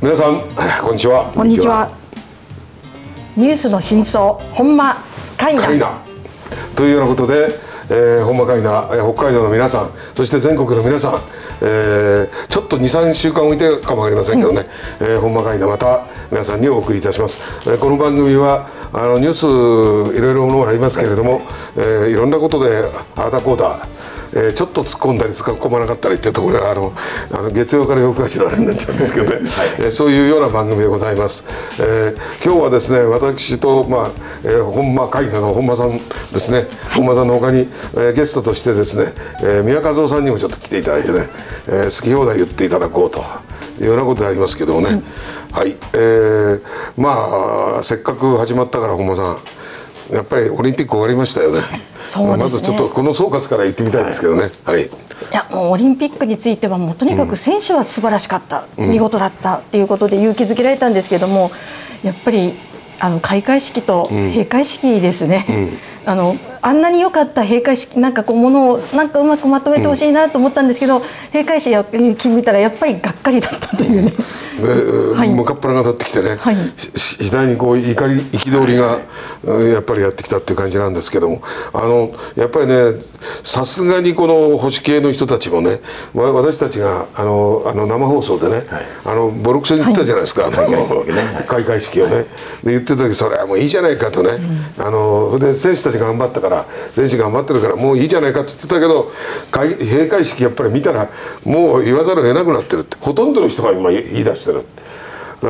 皆さんこんにちは。 こんにちは。ニュースの真相、本間カイナというようなことで、本間カイナ、北海道の皆さん、そして全国の皆さん、ちょっと 2,3 週間置いてかもわかりませんけどね、本間カイナまた皆さんにお送りいたします。この番組はニュースいろいろものがありますけれども、いろんなことでああだこうだ、ちょっと突っ込んだり突っ込まなかったりっていうところが月曜から夜更かしのあれになっちゃうんですけどね、はい、そういうような番組でございます。今日はですね、私と、本間カイナの本間さんですね、本間さんの他に、ゲストとしてですね、宮和夫さんにもちょっと来ていただいてね、好き放題言っていただこうというようなことでありますけどもね、はい、せっかく始まったから本間さん、やっぱりオリンピック終わりましたよね。そうですね。まずちょっとこの総括から言ってみたいんですけどね。はい。いや、もうオリンピックについてはもうとにかく選手は素晴らしかった、見事だったっていうことで勇気づけられたんですけども、やっぱり開会式と閉会式ですね。あんなに良かった閉会式、なんかこうものをなんかうまくまとめてほしいなと思ったんですけど、閉会式決めたらやっぱりがっかりだったというね。 向かっ腹が立ってきてね、はい、次第にこう憤りがやっぱりやってきたっていう感じなんですけども、やっぱりね、さすがにこの保守系の人たちもね、私たちが生放送でね、ボロクソに言ったじゃないですか、開会式をね。で言ってた時、それはもういいじゃないかとね、で選手たちが頑張ったから、選手頑張ってるからもういいじゃないかって言ってたけど、閉会式やっぱり見たらもう言わざるを得なくなってるって、ほとんどの人が今言い出してる。我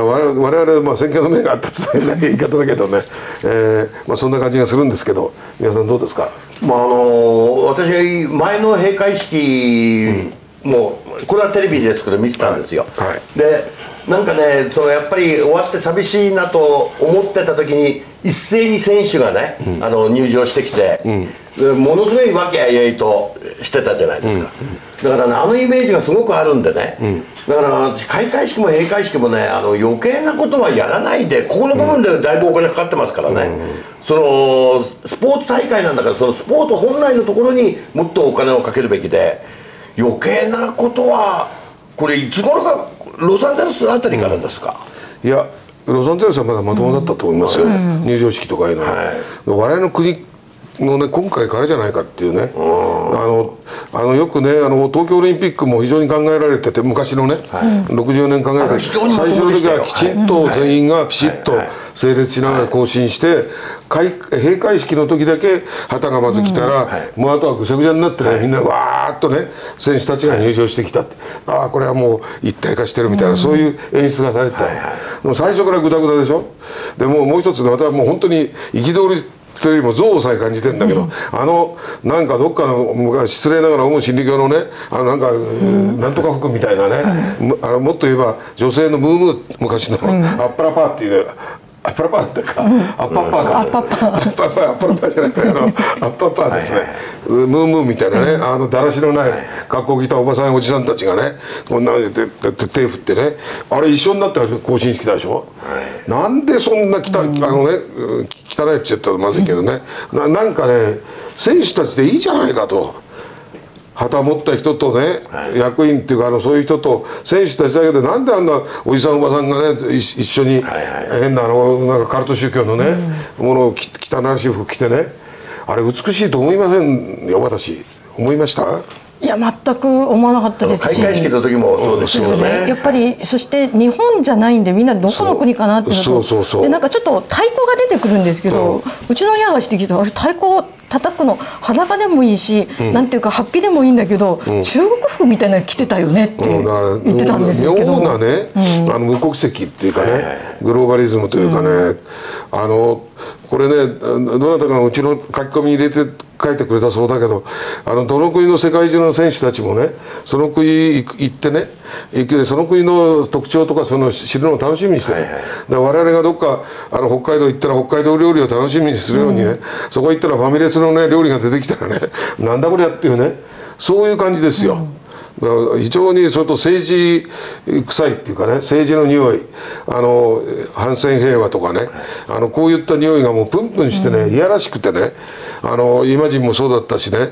々選挙の目があったつもりない言い方だけどね、そんな感じがするんですけど、皆さんどうですか？ 私前の閉会式も、これはテレビですけど見てたんですよ。はい、でなんかね、やっぱり終わって寂しいなと思ってた時に一斉に選手がね、入場してきて、ものすごい和気あいあいとしてたじゃないですか。だからね、イメージがすごくあるんでね、だから開会式も閉会式もね、余計なことはやらないで、ここの部分でだいぶお金かかってますからね、スポーツ大会なんだから、そのスポーツ本来のところにもっとお金をかけるべきで、余計なことはこれいつ頃か、ロサンゼルスあたりからですか？ いや、ロサンゼルスはまだまともだったと思いますよ、入場式とかいうのは。我々の国のね、今回からじゃないかっていうね、よくね、東京オリンピックも非常に考えられてて、昔のね、60年考えられて、最初の時はきちんと全員がピシッと整列しながら行進して、閉会式の時だけ旗がまず来たら、もうあとはぐしゃぐしゃになってね、みんなわーっとね、選手たちが入場してきたって、ああこれはもう一体化してるみたいな、そういう演出がされてた。最初からグダグダでしょ。でもう一つね、またもう本当に憤りというよりも憎悪さえ感じてんだけど、なんかどっかの失礼ながらオウム真理教のね、なんとか服みたいなね、もっと言えば女性のムームー、昔のアッパラパーっていう、アッパラパーってか、アッパッパーか、アッパラパーじゃないか、アッパッパーですね、ムームーみたいなね、だらしのない格好着たおばさんおじさんたちがね、こんなに手振ってね、あれ一緒になって行進してきたでしょ。なんでそんな汚いって言ったらまずいけどね、なんかね、選手たちでいいじゃないかと。旗持った人とね、役員っていうかそういう人と選手たちだけで、なんであんなおじさんおばさんがね一緒に変ななんかカルト宗教のねものを汚らしい服着てね、あれ美しいと思いませんよ。私思いました？ いや、全く思わなかったですし、 開会式の時もそうですよね。 やっぱりそして日本じゃないんで、みんなどこの国かなっていうのと、でなんかちょっと太鼓が出てくるんですけど、うちの親がしてきた、あれ太鼓を叩くの裸でもいいし、なんていうかハッピーでもいいんだけど、中国服みたいなの着てたよねって言ってたんですけど、 妙なね、無国籍っていうかね、グローバリズムというかね、これね、どなたかがうちの書き込みに入れて書いてくれたそうだけど、どの国の世界中の選手たちもね、その国行ってね、その国の特徴とかその知るのを楽しみにしてる。だから我々がどっか北海道行ったら北海道料理を楽しみにするようにね、そこ行ったらファミレスのね料理が出てきたらね、なんだこれやっていうね、そういう感じですよ。非常にそれと政治臭いっていうかね、政治の匂い、反戦平和とかね、こういった匂いがもうプンプンしてね、いやらしくてね、イマジンもそうだったしね、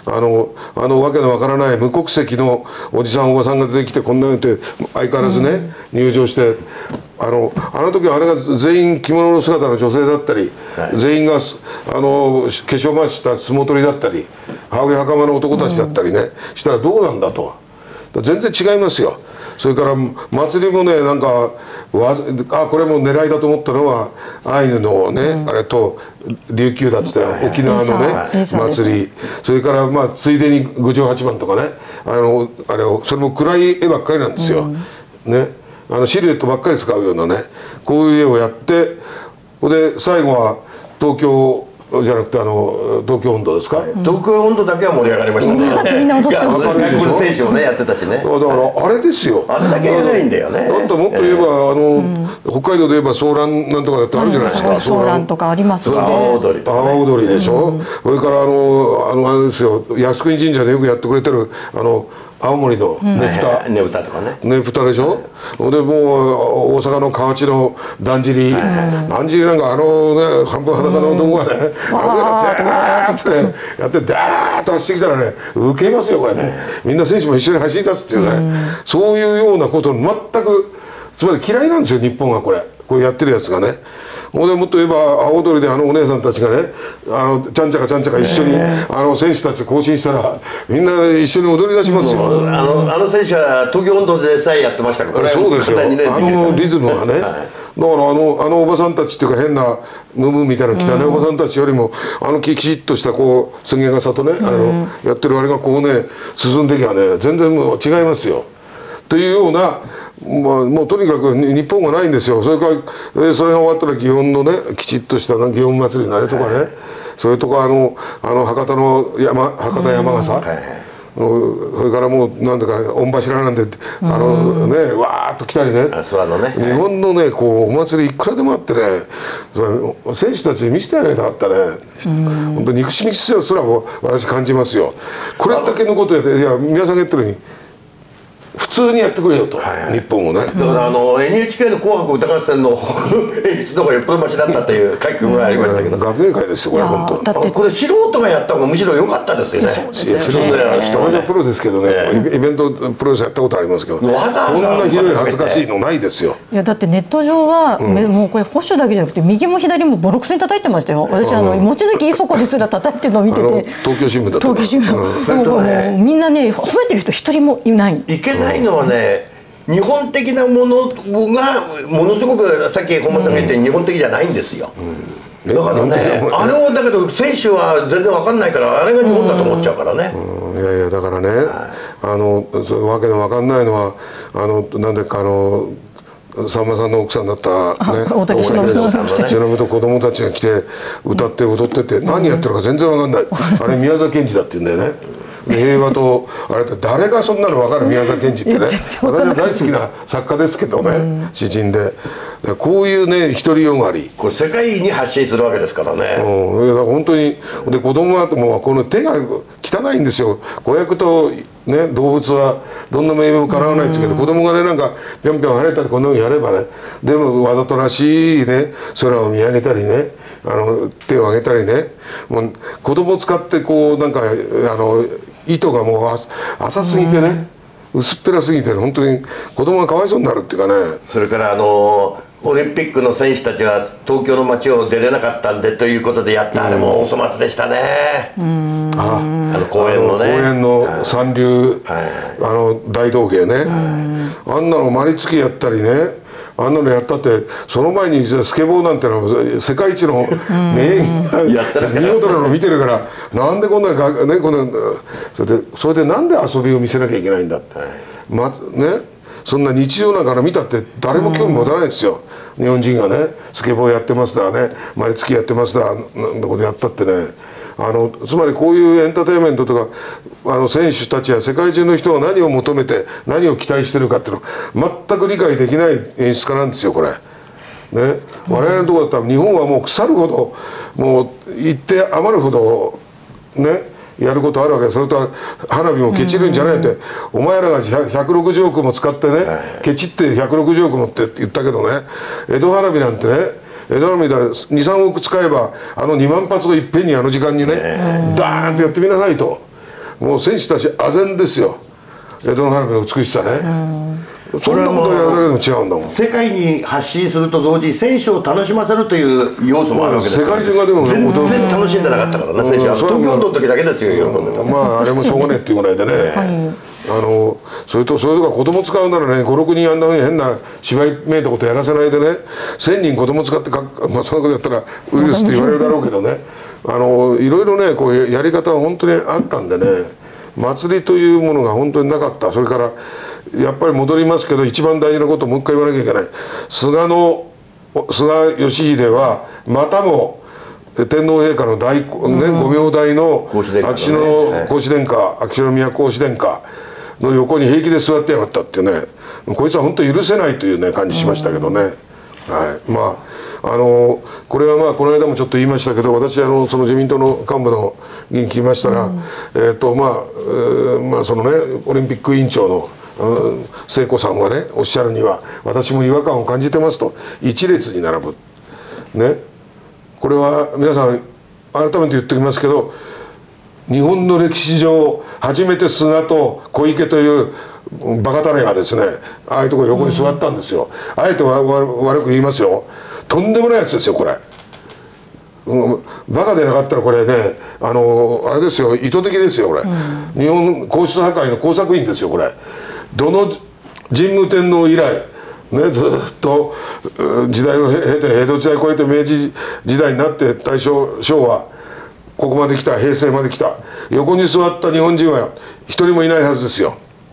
わけのわからない無国籍のおじさんおばさんが出てきてこんなのって相変わらずね、入場して。あの時はあれが全員着物の姿の女性だったり、全員が化粧回しした相撲取りだったり羽織袴の男たちだったりね、したらどうなんだと。全然違いますよ。それから祭りもね、なんかこれも狙いだと思ったのはアイヌのね、あれと琉球だっつって沖縄のね祭り、それからまあついでに郡上八幡とかね、あれをそれも暗い絵ばっかりなんですよ、ね、シルエットばっかり使うようなね、こういう絵をやって、で最後は東京じゃなくて東京温度ですか、 東京温度だけは盛り上がりましたね。 みんな踊ってましたね。 外国選手もねやってたしね。 だからあれですよ。 あれだけじゃないんだよね。 だってもっと言えば北海道で言えばソーランなんとかだってあるじゃないですか。 ソーランとかありますしね。 阿波踊りとかね。 阿波踊りでしょ。それからあれですよ、靖国神社でよくやってくれてる青森のねぷたとかね。 ねぷたでしょ。でもう大阪の河内のだんじりなんかね半分裸の男がねダーッとねやってダーッと走ってきたらねウケますよこれね。みんな選手も一緒に走り出すっていうね、そういうようなこと全く、つまり嫌いなんですよ日本はこうやってるやつがね。でもっと言えば阿波踊りでお姉さんたちがねちゃんちゃかちゃんちゃか一緒に選手たち行進したらみんな一緒に踊り出しますよ。 選手は東京温度でさえやってましたから。 そうですよ、リズムがね、だからおばさんたちっていうか変なムムみたいな汚いおばさんたちよりもきちっとしたすげ傘とねやってるあれが進んでいけばね全然違いますよというような。もうとにかく日本がないんですよ。それからそれが終わったら祇園のねきちっとした祇園祭りのあれとかね、それとか博多山笠、それからもうなんだか御柱なんでわーっと来たりね、日本のねお祭りいくらでもあってね、選手たちに見せてやれなかったね。本当憎しみすらも私感じますよ。これだけのことやって皆さんが言ってるように普通にやってくれよと、日本をね。だからNHK の「紅白歌合戦」の演出の方がよっぽどマシだったっていう書き込みがありましたけど、 学芸会ですよこれ本当。 これ素人がやった方がむしろ良かったですよね。 素人や人はプロですけどね、イベントプロレスやったことありますけど、こんなひどい恥ずかしいのないですよ。 いやだってネット上はもうこれ保守だけじゃなくて右も左もボロクソに叩いてましたよ。私望月磯子ですら叩いてるのを見てて、 東京新聞だった。 東京新聞。でもみんなね褒めてる人一人もいない。 いけないのはね、日本的なものがものすごくさっき本間さんが言った日本的じゃないんですよ。だからね、あれをだけど選手は全然わかんないからあれが日本だと思っちゃうからね。 いやいやだからね、わけのわかんないのはなんでかさんまさんの奥さんだった大竹しのぶと子供たちが来て歌って踊ってて何やってるか全然わかんない。あれ宮沢賢治だって言うんだよね。平和とあれって誰がそんなの分かる宮沢賢治ってね、私は大好きな作家ですけどね、詩人でこういうね独りよがり、 これ世界に発信するわけですからね。 だから本当にで子供はもうこの手が汚いんですよ。子役とね動物はどんな命令もかなわないって言うけど、子供がねなんかぴょんぴょん跳ねたりこんなふうにやればね、でもわざとらしいね空を見上げたりね手を上げたりね、もう子供を使ってなんか意図がもう浅すぎてね、薄っぺらすぎて本当に子供がかわいそうになるっていうかね。 それからオリンピックの選手たちは東京の街を出れなかったんでということでやったあれもお粗末でしたね。公園のね、 公園の三流大道芸ね、あんなの丸つきやったりね、あんなのやったってその前にスケボーなんてのは世界一の見事なの見てるから、なんでこんなねそれでなんで遊びを見せなきゃいけないんだって、そんな日常なんか見たって誰も興味持たないですよ。日本人がねスケボーやってますだね、丸つきやってますだなんてことやったってね、つまりこういうエンターテインメントとか選手たちや世界中の人が何を求めて何を期待してるかっていうの全く理解できない演出家なんですよこれ。ね、我々のところだったら日本はもう腐るほどもう言って余るほどねやることあるわけで、それと花火もケチるんじゃないって、お前らが160億も使ってねケチって160億もって言ったけどね、江戸花火なんてね江戸花火で23億使えば2万発をいっぺんに時間にねダーンとやってみなさいと。 もう選手たち唖然ですよ、江戸の花火の美しさね。そんなことをやるだけでも違うんだもん。 世界に発信すると同時に選手を楽しませるという要素もあるわけですから、 世界中がでも全然楽しんでなかったからね、選手は。東京ドームの時だけですよ、喜んでた。 まああれもしょうがねえっていうぐらいでね、それとか子供使うならね、56人あんなふうに変な芝居めいたことやらせないでね、1000人子供使ってまあ、そんなことやったらウイルスって言われるだろうけどね、いろいろねこうやり方は本当にあったんでね、祭りというものが本当になかった。それからやっぱり戻りますけど、一番大事なことをもう一回言わなきゃいけない。菅義偉はまたも天皇陛下のご名代の秋篠皇嗣殿下、秋篠宮皇嗣殿下の横に平気で座ってやがったっていうね、こいつは本当に許せないというね感じしましたけどね。はい、まあこれはまあこの間もちょっと言いましたけど、私その自民党の幹部の議員聞きましたら、まあそのねオリンピック委員長の聖子さんがねおっしゃるには、私も違和感を感じてますと、一列に並ぶね、これは皆さん改めて言っておきますけど、日本の歴史上初めて菅と小池というバカタレがですね、ああいうところ横に座ったんですよ。あえて悪く言いますよ、とんでもないやつですよこれ。バカでなかったらこれね、あれですよ、意図的ですよこれ。日本皇室破壊の工作員ですよこれ。どの神武天皇以来ね、ずっと時代を経て、江戸時代を超えて明治時代になって大正昭和ここまで来た、平成まで来た、横に座った日本人は一人もいないはずですよ。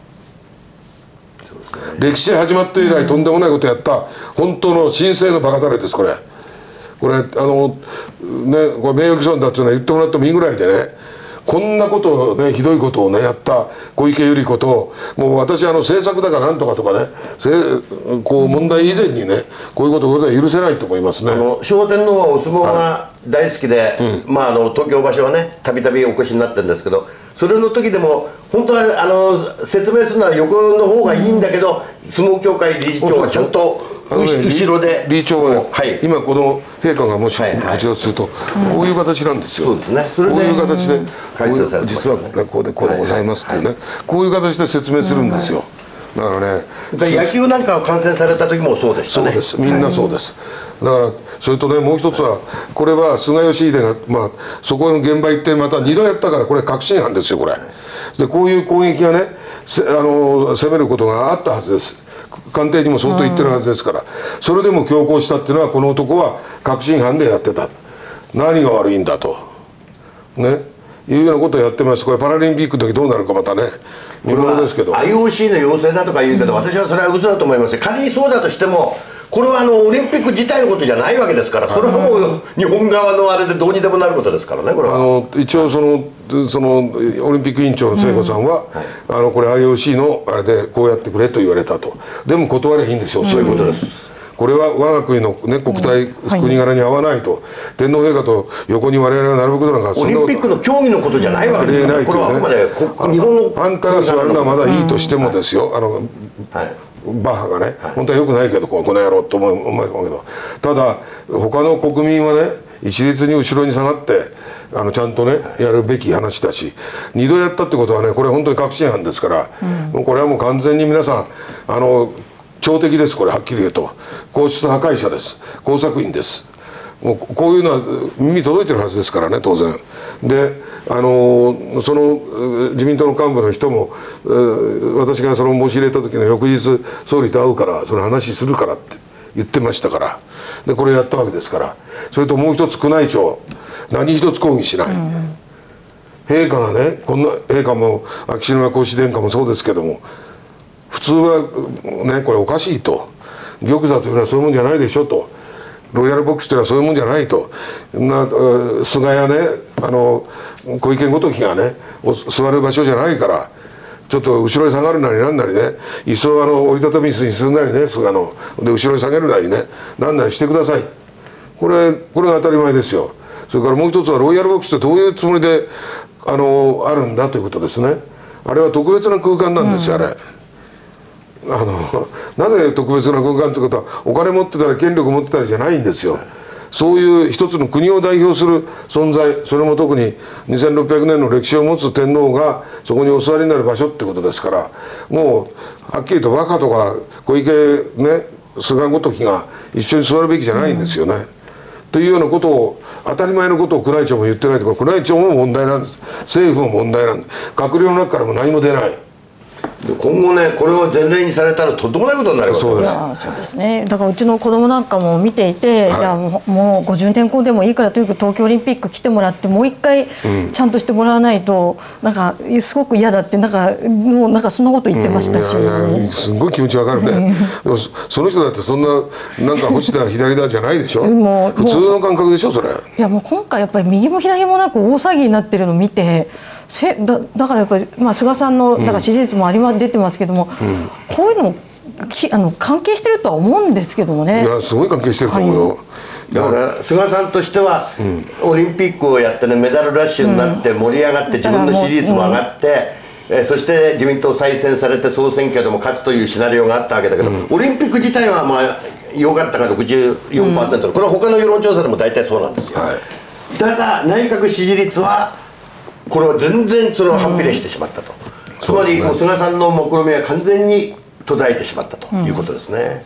歴史始まって以来とんでもないことやった本当の神聖のバカタレですこれ。これね、これ名誉毀損だっていうのは言ってもらってもいいぐらいでね、こんなことをね、ひどいことをねやった小池百合子と、もう私政策だからなんとかとかね、こう問題以前にねこういうことを許せないと思いますね。 昭和天皇はお相撲が大好きで、東京場所はねたびたびお越しになってるんですけど、それの時でも本当は説明するのは横の方がいいんだけど、相撲協会理事長はちゃんと後ろで理事長は、今この陛下がもし口をするとこういう形なんですよ。 そうですね。 こういう形で実はこうでございますっていうね、こういう形で説明するんですよ。だからね、 野球なんかを観戦された時もそうでしたね。 そうです、みんなそうです。だからそれとね、もう一つはこれは菅義偉がそこの現場行ってまた2度やったから、これ確信犯ですよこれ。でこういう攻撃がね攻めることがあったはずです。官邸にも相当言ってるはずですから、それでも強行したっていうのはこの男は確信犯でやってた、何が悪いんだとねいうようなことをやってます。これパラリンピックの時どうなるかまたね見ものですけど、 IOC の要請だとか言うけど、私はそれは嘘だと思いますよ。仮にそうだとしてもこれはオリンピック自体のことじゃないわけですから、それはもう日本側のあれでどうにでもなることですからね、これは。 一応そのオリンピック委員長の聖子さんは、これ IOC のあれでこうやってくれと言われたと。でも断ればいいんですよ、そういうことです。これは我が国の、ね、国体、国柄に合わないと、天皇陛下と横に我々が並ぶことなんか、 オリンピックの競技のことじゃないわけですから、これはあくまで日本のあんたが座るのはまだいいとしてもですよ、バッハがね、本当はよくないけどこの野郎と思うけど、ただ他の国民はね一律に後ろに下がってちゃんとねやるべき話だし、2度やったってことはねこれ本当に確信犯ですから、もうこれはもう完全に皆さん朝敵です。これはっきり言うと皇室破壊者です、工作員です。もうこういうのは耳届いてるはずですからね、当然で。その自民党の幹部の人も私がその申し入れた時の翌日総理と会うからその話するからって言ってましたから、でこれやったわけですから。それともう一つ宮内庁何一つ抗議しない、陛下がね、こんな陛下も秋篠宮皇嗣殿下もそうですけども、普通はねこれおかしいと、玉座というのはそういうもんじゃないでしょと、ロイヤルボックスというのはそういうもんじゃないと、菅やね小池ごときがね座る場所じゃないから、ちょっと後ろに下がるなりなんなりね、椅子を折りたたみ椅子にするなりね、菅ので後ろに下げるなりね、なんなりしてください。これが当たり前ですよ。それからもう一つはロイヤルボックスってどういうつもりであるんだということですね。あれは特別な空間なんですよ、あれ。なぜ特別な空間ということは、お金持ってたり権力持ってたりじゃないんですよ。 そういう一つの国を代表する存在、それも特に2600年の歴史を持つ天皇がそこにお座りになる場所ってことですから、もうはっきりと和歌とか小池ね、菅ごときが一緒に座るべきじゃないんですよね。というようなことを、当たり前のことを宮内庁も言ってないところ、宮内庁も問題なんです。政府も問題なんです。閣僚の中からも何も出ない。 今後ね、これを前例にされたらとんでもないことになりますよね。 そうですね。だからうちの子供なんかも見ていて、いやもう50年後でもいいからとにかく東京オリンピック来てもらってもう一回ちゃんとしてもらわないと、なんかすごく嫌だってもうなんかそんなこと言ってましたし、 すごい気持ちわかるね。でもその人だってそんななんか星だ左だじゃないでしょ。普通の感覚でしょそれ。いやもう今回やっぱり右も左もなく大騒ぎになってるのを見て。だからやっぱり、菅さんのだから支持率も出てますけども、こういうのも関係してるとは思うんですけどもね。 いやすごい関係してると思うよ。 だから菅さんとしては、オリンピックをやってね、メダルラッシュになって盛り上がって、自分の支持率も上がって、そして自民党再選されて総選挙でも勝つというシナリオがあったわけだけど、オリンピック自体はまあ良かったが 64%、これは他の世論調査でも大体そうなんですよ。ただ内閣支持率はこれは全然それを反比例してしまったと、つまりもう菅さんの目論見みは完全に途絶えてしまったということですね。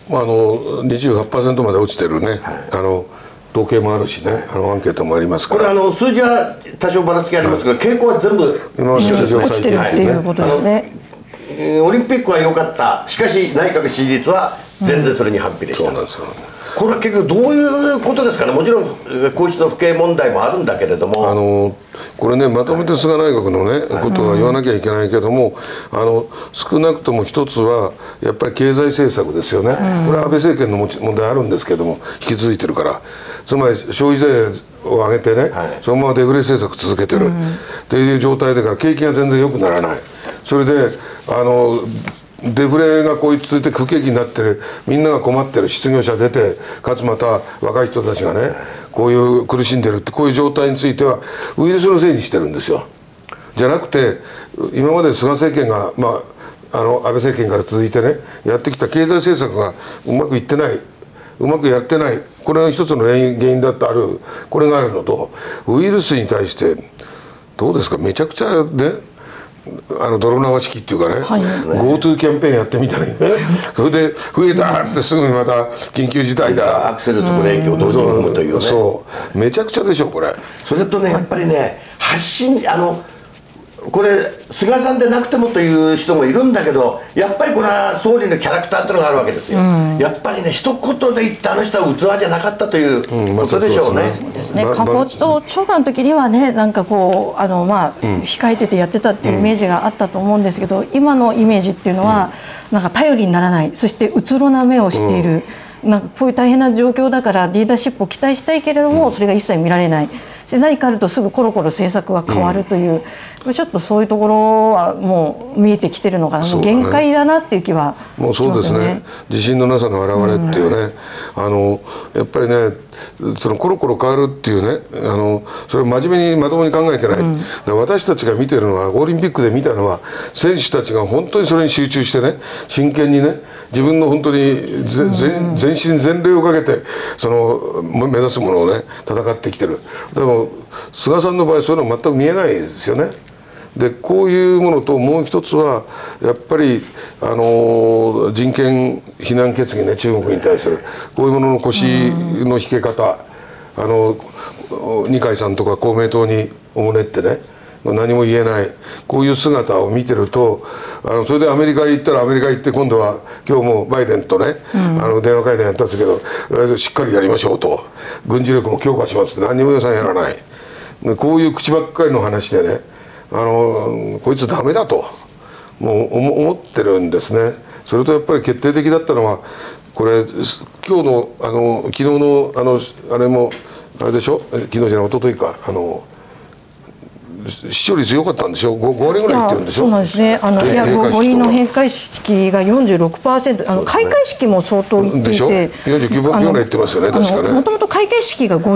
28% まで落ちてるね、統計もあるしね、アンケートもありますから、 これ数字は多少ばらつきありますけど、傾向は全部一緒に落ちてるっていうことですね。 オリンピックは良かった、しかし内閣支持率は全然それに反比例した、 そうなんですよ。 これは結局どういうことですかね。もちろん皇室の不敬問題もあるんだけれども、 これね、まとめて菅内閣のね、ことは言わなきゃいけないけども、少なくとも一つはやっぱり経済政策ですよね。これは安倍政権の問題あるんですけども、引き続いてるから、つまり消費税を上げてね、そのままデフレ政策続けてるっていう状態だから、景気が全然良くならない。それでデフレがこういう続いて不景気になってる、みんなが困ってる、失業者出て、かつまた若い人たちがねこういう苦しんでるって、こういう状態についてはウイルスのせいにしてるんですよ。じゃなくて、今まで菅政権が、安倍政権から続いてねやってきた経済政策がうまくいってない、うまくやってない、これが一つの原因だってある、これがあるのと、ウイルスに対してどうですか、めちゃくちゃね、泥縄式っていうかね、GoTo キャンペーンやってみたりね、それで増えたっつってすぐにまた緊急事態だ、 アクセルとブレーキを同時に踏むというね、 そうめちゃくちゃでしょこれ。 それとね、やっぱりね、発信これ菅さんでなくてもという人もいるんだけど、やっぱりこれは総理のキャラクターっていうのがあるわけですよ。やっぱりね、一言で言ってあの人は器じゃなかったということでしょうね。 そうですね。官房長官の時にはね、なんかこう控えててやってたっていうイメージがあったと思うんですけど、今のイメージっていうのはなんか頼りにならない、そしてうつろな目をしている、なんかこういう大変な状況だからリーダーシップを期待したいけれども、それが一切見られない。で何かあるとすぐコロコロ政策が変わるという、ちょっとそういうところはもう見えてきてるのかな、もう限界だなっていう気はしますよね。 もうそうですね、自信のなさの表れっていうね、やっぱりね、そのコロコロ変わるっていうね、それを真面目にまともに考えてない、私たちが見てるのは、オリンピックで見たのは、選手たちが本当にそれに集中してね、真剣にね、自分の本当に全身全霊をかけて目指すものをね戦ってきてる。でも菅さんの場合そういうのは全く見えないですよね。でこういうものと、もう一つはやっぱり人権非難決議ね、中国に対するこういうものの腰の引け方、二階さんとか公明党におもねってね何も言えない、こういう姿を見てると、それでアメリカへ行ったら、アメリカ行って今度は今日もバイデンとね、電話会談やったんですけど、しっかりやりましょうと、軍事力も強化しますって何も予算やらない、こういう口ばっかりの話でね、こいつダメだともう思ってるんですね。それとやっぱり決定的だったのは、これ今日の昨日のあれもあれでしょ、昨日じゃない一昨日か、 視聴率良かったんでしょ、5割ぐらいいってるんでしょ。 そうなんですね。いや、五輪の閉会式が 46%、開会式も相当いっていて、 でしょ、49%ぐらいいってますよね、確かね。 もともと開会式が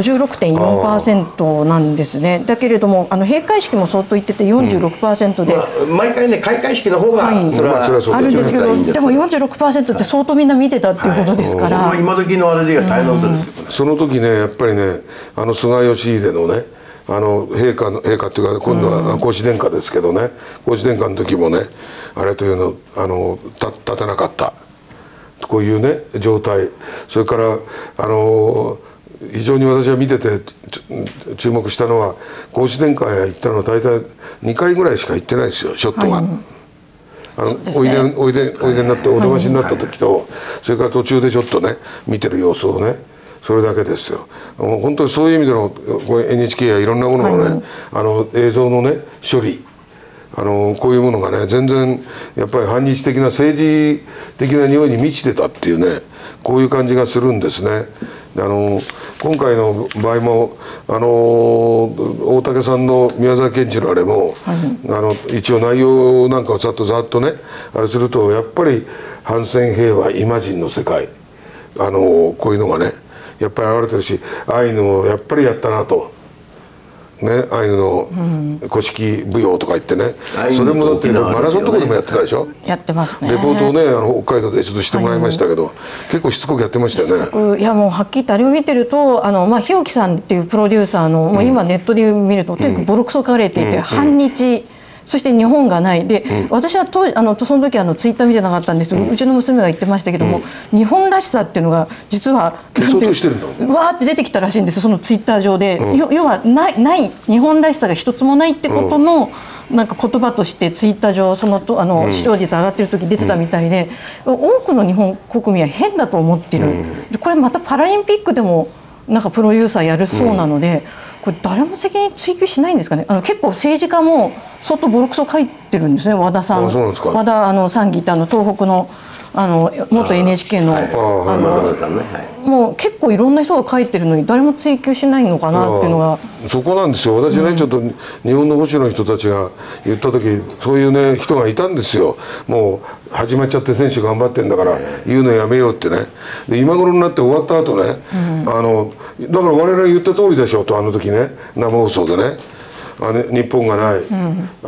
56.4% なんですね。だけれども閉会式も相当いってて 46% で、 毎回ね、開会式の方があるんですけど、でも 46% って相当みんな見てたっていうことですから、 今時のあれでは大変なことですよ。 その時ね、やっぱりね、菅義偉のね、陛下っていうか、今度は皇嗣殿下ですけどね、皇嗣殿下の時もね、あれというの立てなかった、こういうね状態。それから非常に私は見てて注目したのは、皇嗣殿下へ行ったのは大体2回ぐらいしか行ってないですよ、ショットが。おいでになってお出ましになった時と、それから途中でちょっとね見てる様子をね、それだけですよ。本当にそういう意味でのNHK やいろんなもののね、映像のね処理、こういうものがね全然やっぱり反日的な政治的な匂いに満ちてたっていうね、こういう感じがするんですね。今回の場合も大竹さんの宮沢賢治のあれも、一応内容なんかをざっとねあれすると、やっぱり反戦平和イマジンの世界、こういうのがねやっぱり現れてるし、アイヌもやっぱりやったなと。ね、アイヌの古式舞踊とか言ってね、それもだってマラソンとかでもやってたでしょ。 やってますね。 レポートをね北海道でちょっとしてもらいましたけど、結構しつこくやってましたよね。 いやもうはっきり言ってあれを見てると日置さんっていうプロデューサーの、もう今ネットで見るととにかくボロクソ書かれていて、反日、そして日本がないで、私はその時ツイッター見てなかったんですけど、うちの娘が言ってましたけども、日本らしさっていうのが実は消そうとしてるの、 わーって出てきたらしいんですよ、そのツイッター上で。要はない日本らしさが一つもないってことのなんか言葉としてツイッター上視聴率上がってる時出てたみたいで、多くの日本国民は変だと思ってる。これまたパラリンピックでもなんかプロデューサーやるそうなので、これ誰も責任追及しないんですかね。結構政治家も相当ボロクソ書いてるんですね。和田さん、和田参議って東北の元 NHK のもう結構いろんな人が書いてるのに誰も追及しないのかなっていうのが、 そこなんですよ。私ね、ちょっと日本の保守の人たちが言った時、そういうね人がいたんですよ。もう始まっちゃって選手頑張ってんだから言うのやめようってね。で今頃になって終わった後ね、だから我々が言った通りでしょと、あの時ね生放送でね、日本がない、日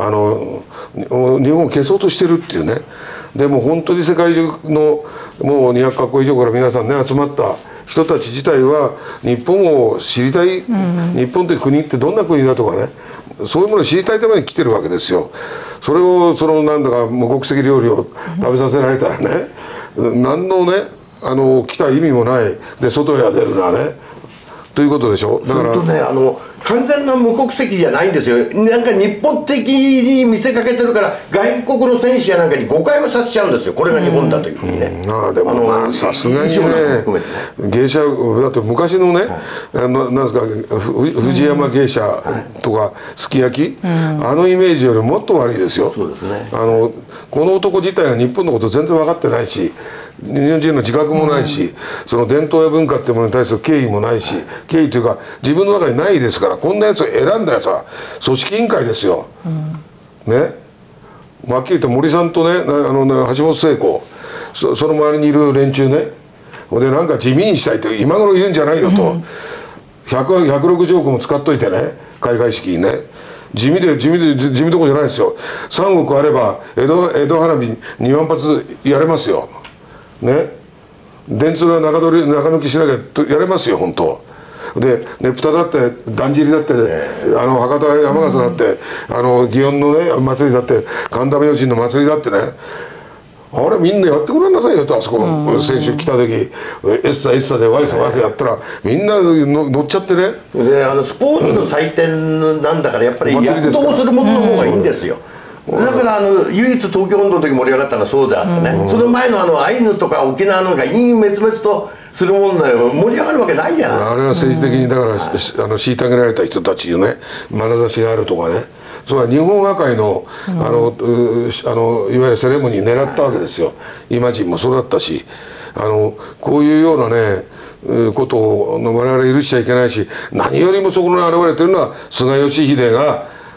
本を消そうとしてるっていうね。でも本当に世界中のもう200カ国以上から皆さんね集まった人たち自体は日本を知りたい、日本という国ってどんな国だとかね、そういうものを知りたいために来てるわけですよ。それをなんだか無国籍料理を食べさせられたらね、何のね来た意味もないで、外へ出るなねということでしょ。だからね、完全な無国籍じゃないんですよ。なんか日本的に見せかけてるから、外国の選手やなんかに誤解をさせちゃうんですよ。これが日本だというふうにね。 でもさすがにね、芸者だって昔のね、なんですか藤山芸者とかすき焼き、イメージよりもっと悪いですよ。 そうですね。 この男自体が日本のこと全然分かってないし、日本人の自覚もないし、その伝統や文化っていうものに対する敬意もないし、敬意というか自分の中にないですから、こんなやつを選んだやつは組織委員会ですよ。ね、はっきり言って森さんとね橋本聖子、その周りにいる連中ね、でなんか地味にしたいって今頃言うんじゃないよと、160億も使っといてね開会式にね。地味どころじゃないですよ。3億あれば江戸花火2万発やれますよ。ね、電通が中抜きしなきゃやれますよ本当。でねぷただってだんじりだって、博多山笠だって、祇園のね祭りだって神田明神の祭りだってね、あれみんなやってくれなさいよと。あそこ選手来た時エッサでワイサワイサやったらみんな乗っちゃってね。 でスポーツの祭典なんだからやっぱり躍動するものの方がいいんですよ。だから唯一東京本土の時盛り上がったのはそうであってね、その前のアイヌとか沖縄なんか陰滅々とするものだよ、盛り上がるわけないじゃない。 あれは政治的にだから虐げられた人たちにね眼差しがあるとかね、それは日本和解のいわゆるセレモニー狙ったわけですよ。イマジンもそうだったし、こういうようなねことを我々許しちゃいけないし、何よりもそこに現れてるのは菅義偉が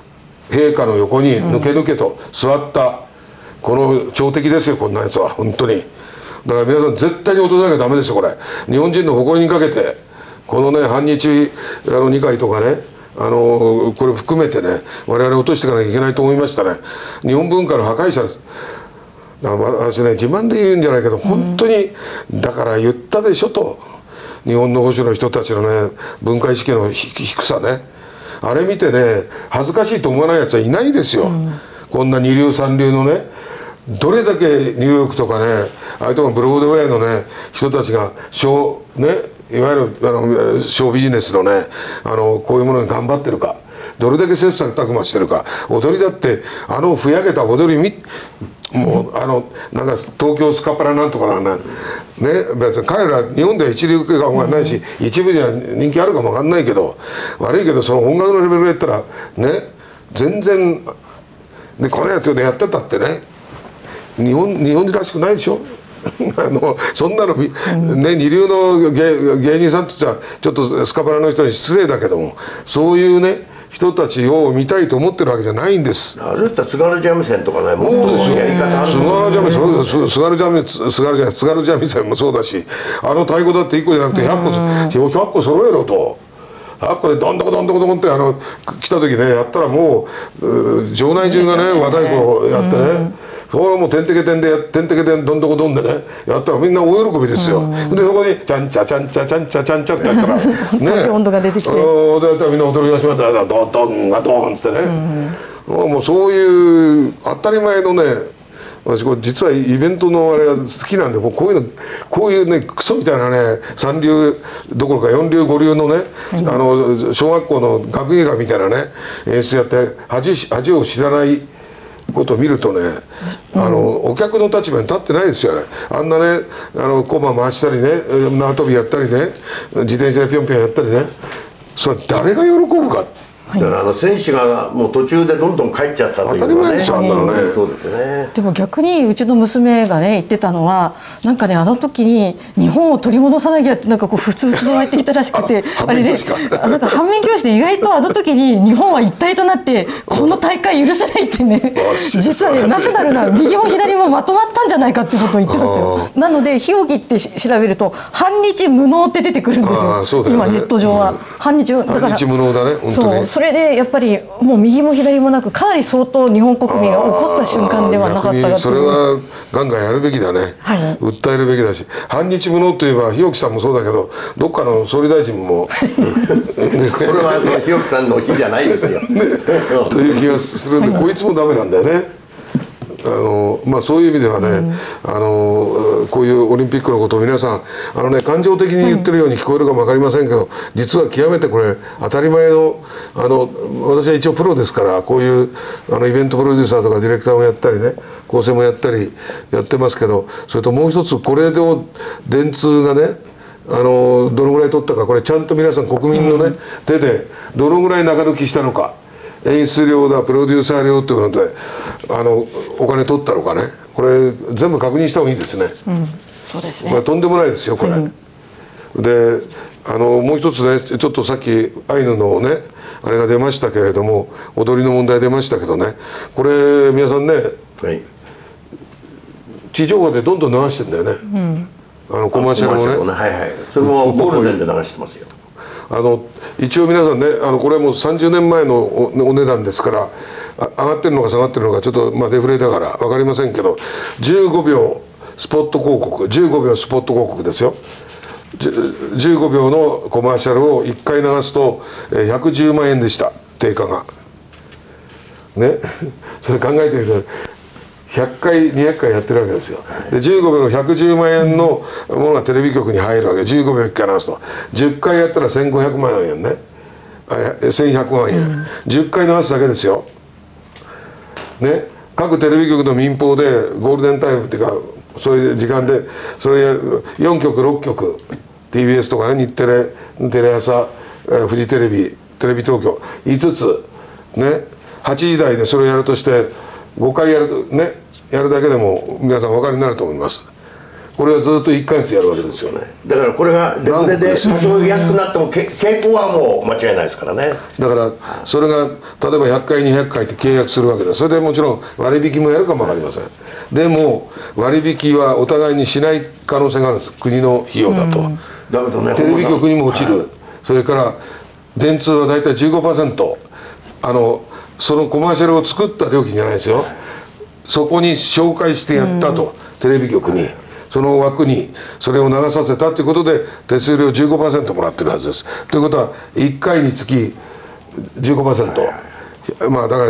陛下の横に抜け抜けと座ったこの朝敵ですよ、こんなやつは本当に。だから皆さん絶対に落とさなきゃダメですよ、これ。日本人の誇りにかけてこのね反日二会とかね、これ含めてね我々落としていかなきゃいけないと思いましたね。日本文化の破壊者です。だから私ね自慢で言うんじゃないけど本当に、だから言ったでしょと、日本の保守の人たちのね文化意識の低さね、あれ見てね恥ずかしいと思わないやつはいないですよ、こんな二流三流のね、どれだけニューヨークとかねああいうところのブロードウェイのね人たちがいわゆるショービジネスのねこういうものに頑張ってるか、どれだけ切磋琢磨してるか。踊りだってふやけた踊りもうなんか東京スカパラなんとかね、別に彼ら日本では一流かもわかんないし、一部には人気あるかもわかんないけど、悪いけどその音楽のレベルで言ったらね全然でこのやってってたってね日本人らしくないでしょそんなのね二流の芸人さんって言っちゃちょっとスカパラの人に失礼だけども、そういうね人たちを見たいと思ってるわけじゃないんです。 あれだったら津軽三味線とかね、もっとやり方ある。 津軽三味線、津軽三味線もそうだし、太鼓だって1個じゃなくて100個揃えろと。100個でどんどこどんどこどんって来た時ねやったらもう場内中がね和太鼓をやってね。それはもうてんてけてんでどんどこどんでねやったらみんな大喜びですよ。でそこにチャンチャチャンチャチャンチャチャンチャってやったらね温度が出てきて、 でみんな踊り出しましたらドンがドンっつってね、もうそういう当たり前のね、私これ実はイベントのあれが好きなんで、もうこういうねクソみたいなね三流どころか四流五流のね、小学校の学芸会みたいなね演出やって恥を知らないことを見るとね、お客の立場に立ってないですよね。あんなねコマ回したりね縄跳びやったりね自転車でぴょんぴょんやったりね、それ誰が喜ぶか。 だから選手がもう途中でどんどん帰っちゃったというのはね、 当たり前ですよ、あんなのね。 そうですよね。 でも逆にうちの娘がね言ってたのは、なんかね時に日本を取り戻さなきゃってなんかこう普通と入ってきたらしくてあれねなんか反面教師で意外と時に日本は一体となってこの大会許せないってね実はねナショナルな右も左もまとまったんじゃないかってことを言ってましたよ。なので日置って調べると反日無能って出てくるんですよ、今ネット上は。反日だから反日無能だね本当に。 それでやっぱりもう右も左もなくかなり相当日本国民が怒った瞬間ではなかったかと。 それはガンガンやるべきだね、訴えるべきだし、反日無能といえば日置さんもそうだけどどっかの総理大臣もこれはその日置さんの日じゃないですよという気がするんで、こいつもダメなんだよね。そういう意味ではね、こういうオリンピックのことを皆さん感情的に言ってるように聞こえるかも分かりませんけど、実は極めてこれ当たり前の私は一応プロですから、こういうイベントプロデューサーとかディレクターもやったりね構成もやったりやってますけど、それともう一つこれで電通がねどのぐらい取ったか、これちゃんと皆さん国民のね手でどのぐらい中抜きしたのか、演出料だプロデューサー料っていうのでお金取ったのかね、これ全部確認した方がいいですね。 そうですね。 これとんでもないですよこれ。でもう一つねちょっとさっきアイヌのねあれが出ましたけれども、踊りの問題出ましたけどね、これ皆さんね、地上波でどんどん流してんだよね、コマーシャルをね。 それもゴールデンで流してますよ。 一応皆さんねこれはもう30年前のお値段ですから、上がってるのか下がってるのかちょっとデフレだから分かりませんけど、15秒スポット広告、15秒スポット広告ですよ。15秒のコマーシャルを1回流すと110万円でした、定価がね。それ考えてみると100回200回やってるわけですよ。で15秒の110万円のものがテレビ局に入るわけ。15秒1回流すと10回やったら1500万円ね、1100万円、10回流すだけですよね。各テレビ局の民放でゴールデンタイムっていうかそういう時間でそれ4局6局 TBS とかね、日テレ、テレ朝、フジテレビ、テレビ東京5つね、8時台でそれをやるとして5回やるだけでも皆さんお分かりになると思います。 これはずっと1ヶ月やるわけですよね。 だからこれがデフレで多少安くなっても傾向はもう間違いないですからね。 だからそれが例えば100回200回って契約するわけだ。それでもちろん割引もやるかも分かりません。でも割引はお互いにしない可能性があるんです。国の費用だと、 だけどね、 テレビ局にも落ちる、それから電通は大体 15%、 そのコマーシャルを作った料金じゃないですよ。そこに紹介してやったと、テレビ局にその枠にそれを流させたということで手数料 15% もらってるはずです。ということは1回につき 15%、 まあだから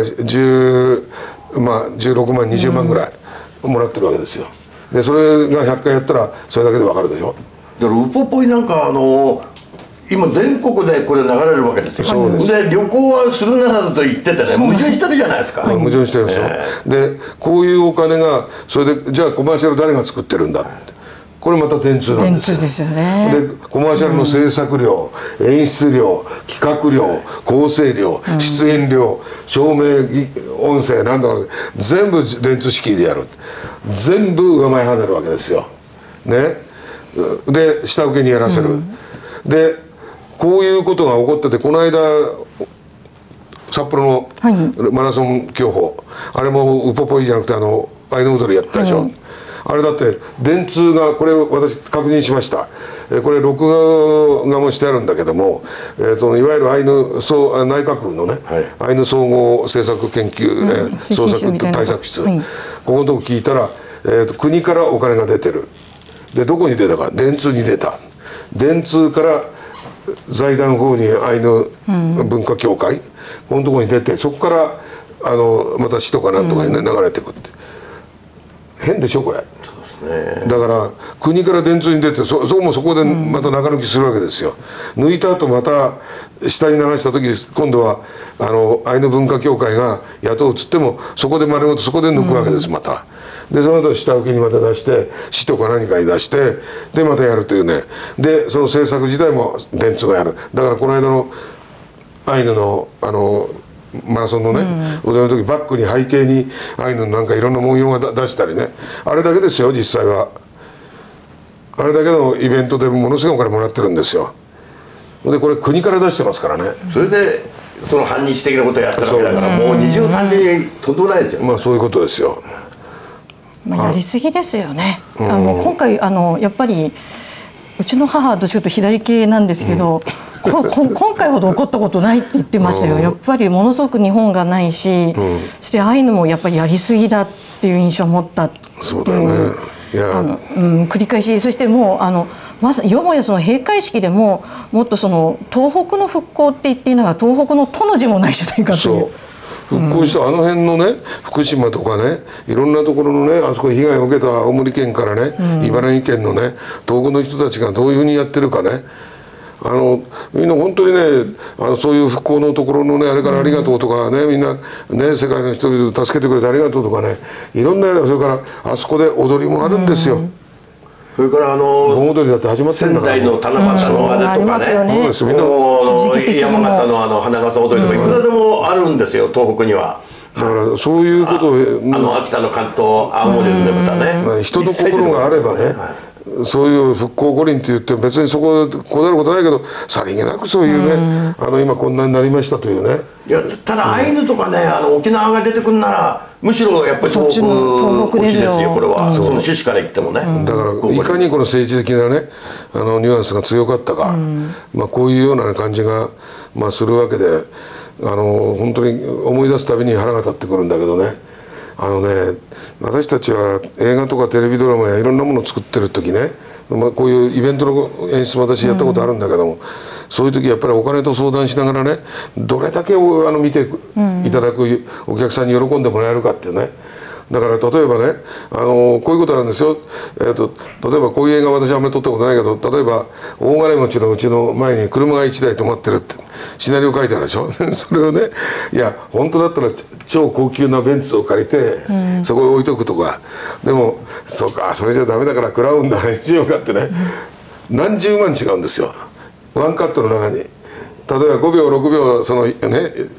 16万20万ぐらいもらってるわけですよ。でそれが100回やったらそれだけで分かるでしょ。 だからウポポイなんか今全国でこれ流れるわけですよ。そうです。で旅行はするならと言っててね、矛盾してるじゃないですか。 矛盾してるんですよ。でこういうお金がそれでじゃあコマーシャル誰が作ってるんだって、これまた電通なんですよ。 電通ですよね。 でコマーシャルの制作料、演出料、企画料、構成料、出演料、照明、音声なんだろう、全部電通式でやる。全部上前跳ねるわけですよ。ね。で下請けにやらせる。でこういうことが起こってて、この間札幌のマラソン競歩、あれもウポポイじゃなくてアイヌ踊りやったでしょ。あれだって電通が、これ私確認しました、これ録画もしてあるんだけども、いわゆるアイヌ内閣府のね、アイヌ総合政策研究、創作対策室、ここのとこ聞いたら、国からお金が出てる。でどこに出たか、電通に出た。電通から財団法人アイヌ文化協会、このところに出て、そこからまた市とかなんとかに、ね、流れてくって、変でしょこれ。そうですね。だから国から電通に出て、そこでまた中抜きするわけですよ。抜いた後また下に流した時に今度はアイヌ文化協会が雇うっつっても、そこで丸ごとそこで抜くわけです、また。でその後下請けにまた出して、市とか何かに出して、でまたやるというね。でその制作自体も電通がやる。だからこの間のアイヌのマラソンのね、踊りの時バックに背景にアイヌのなんかいろんな文様が出したりね、あれだけですよ実際は。あれだけのイベントでものすごいお金もらってるんですよ。でこれ国から出してますからね。それでその反日的なことをやったわけだから、もう二重三重にとんでもないですよ。 まあそういうことですよ。 やりすぎですよね。今回やっぱりうちの母はどっちかというと左系なんですけど、今回ほど起こったことないって言ってましたよ。やっぱりものすごく日本がないし、そしてアイヌもやっぱりやりすぎだっていう印象を持ったっていう。 そうだよね。 繰り返し、そしてもうまさによもやその閉会式でももっとその東北の復興って言っていながら東北の「と」の字もないじゃないかという。 復興した辺のね、福島とかね、いろんなところのね、あそこ被害を受けた青森県からね、茨城県のね、東北の人たちがどういうふうにやってるかね、みんな本当にね、そういう復興のところのね、あれからありがとうとかね、みんなね、世界の人々を助けてくれてありがとうとかね、いろんな、それからあそこで踊りもあるんですよ。 それから盆踊りだって始まってんだから。 仙台の七夕のあれとかね、山形の花笠踊りとかいくらでもあるんですよ、東北には。 だからそういうことを秋田の関東、青森のねぶたね、 人と心があればね、そういう復興五輪って言って別にそここだわることないけど、さりげなくそういうね、今こんなになりましたというね。 いやただアイヌとかね、沖縄が出てくるならむしろやっぱり東北推しですよ、これは。その趣旨から言ってもね。 だからいかにこの政治的なねニュアンスが強かったか、こういうような感じがするわけで、本当に思い出すたびに腹が立ってくるんだけどね。私たちは映画とかテレビドラマやいろんなものを作ってる時ね、こういうイベントの演出も私やったことあるんだけども、そういう時やっぱりお金と相談しながらね、どれだけ見ていただくお客さんに喜んでもらえるかっていうね。だから例えばね、こういうことなんですよ。例えばこういう映画私はあんまり撮ったことないけど、例えば大金持ちのうちの前に車が1台止まってるってシナリオ書いてあるでしょそれをね、いや本当だったら超高級なベンツを借りて、そこに置いとくとか、でもそうか、それじゃダメだからクラウンだあれにしようかってね、何十万違うんですよ、ワンカットの中に。例えば5秒6秒そのね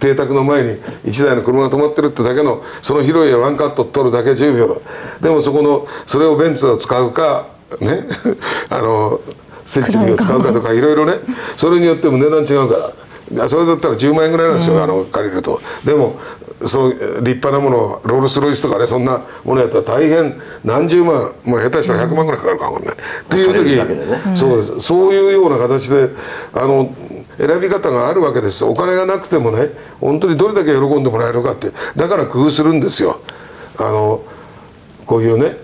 邸宅の前に1台の車が止まってるってだけのその広いワンカット撮るだけ10秒でもそれをベンツを使うかねセンチュリーを使うかとかいろいろね、それによっても値段違うからそれだったら10万円ぐらいなんですよ、借りると。でもその立派なものロールスロイスとかね、そんなものやったら大変何十万、もう下手したら100万ぐらいかかるかもね、という時、そうです、そういうような形で選び方があるわけです。お金がなくてもね、本当にどれだけ喜んでもらえるかって、だから工夫するんですよ。こういうね、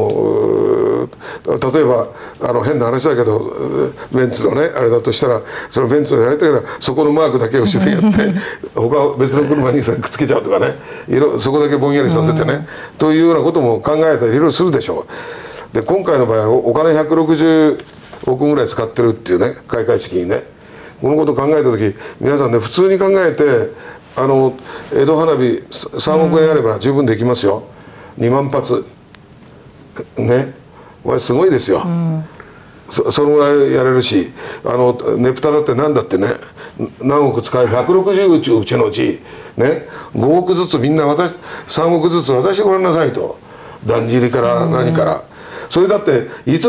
例えば変な話だけどベンツのねあれだとしたら、そのベンツをやりたいからそこのマークだけ後ろにやって他は別の車にくっつけちゃうとかね、そこだけぼんやりさせてね、というようなことも考えたりいろいろするでしょう。で今回の場合はお金160億ぐらい使ってるっていうね、開会式にね。このことを考えた時、皆さんね普通に考えて江戸花火3億円あれば十分できますよ。2万発ね、これすごいですよ、そのぐらいやれるし、ねぷただって何だってね、何億使え160うちのうちね5億ずつみんな3億ずつ渡してごらんなさいと、だんじりから何から。それだって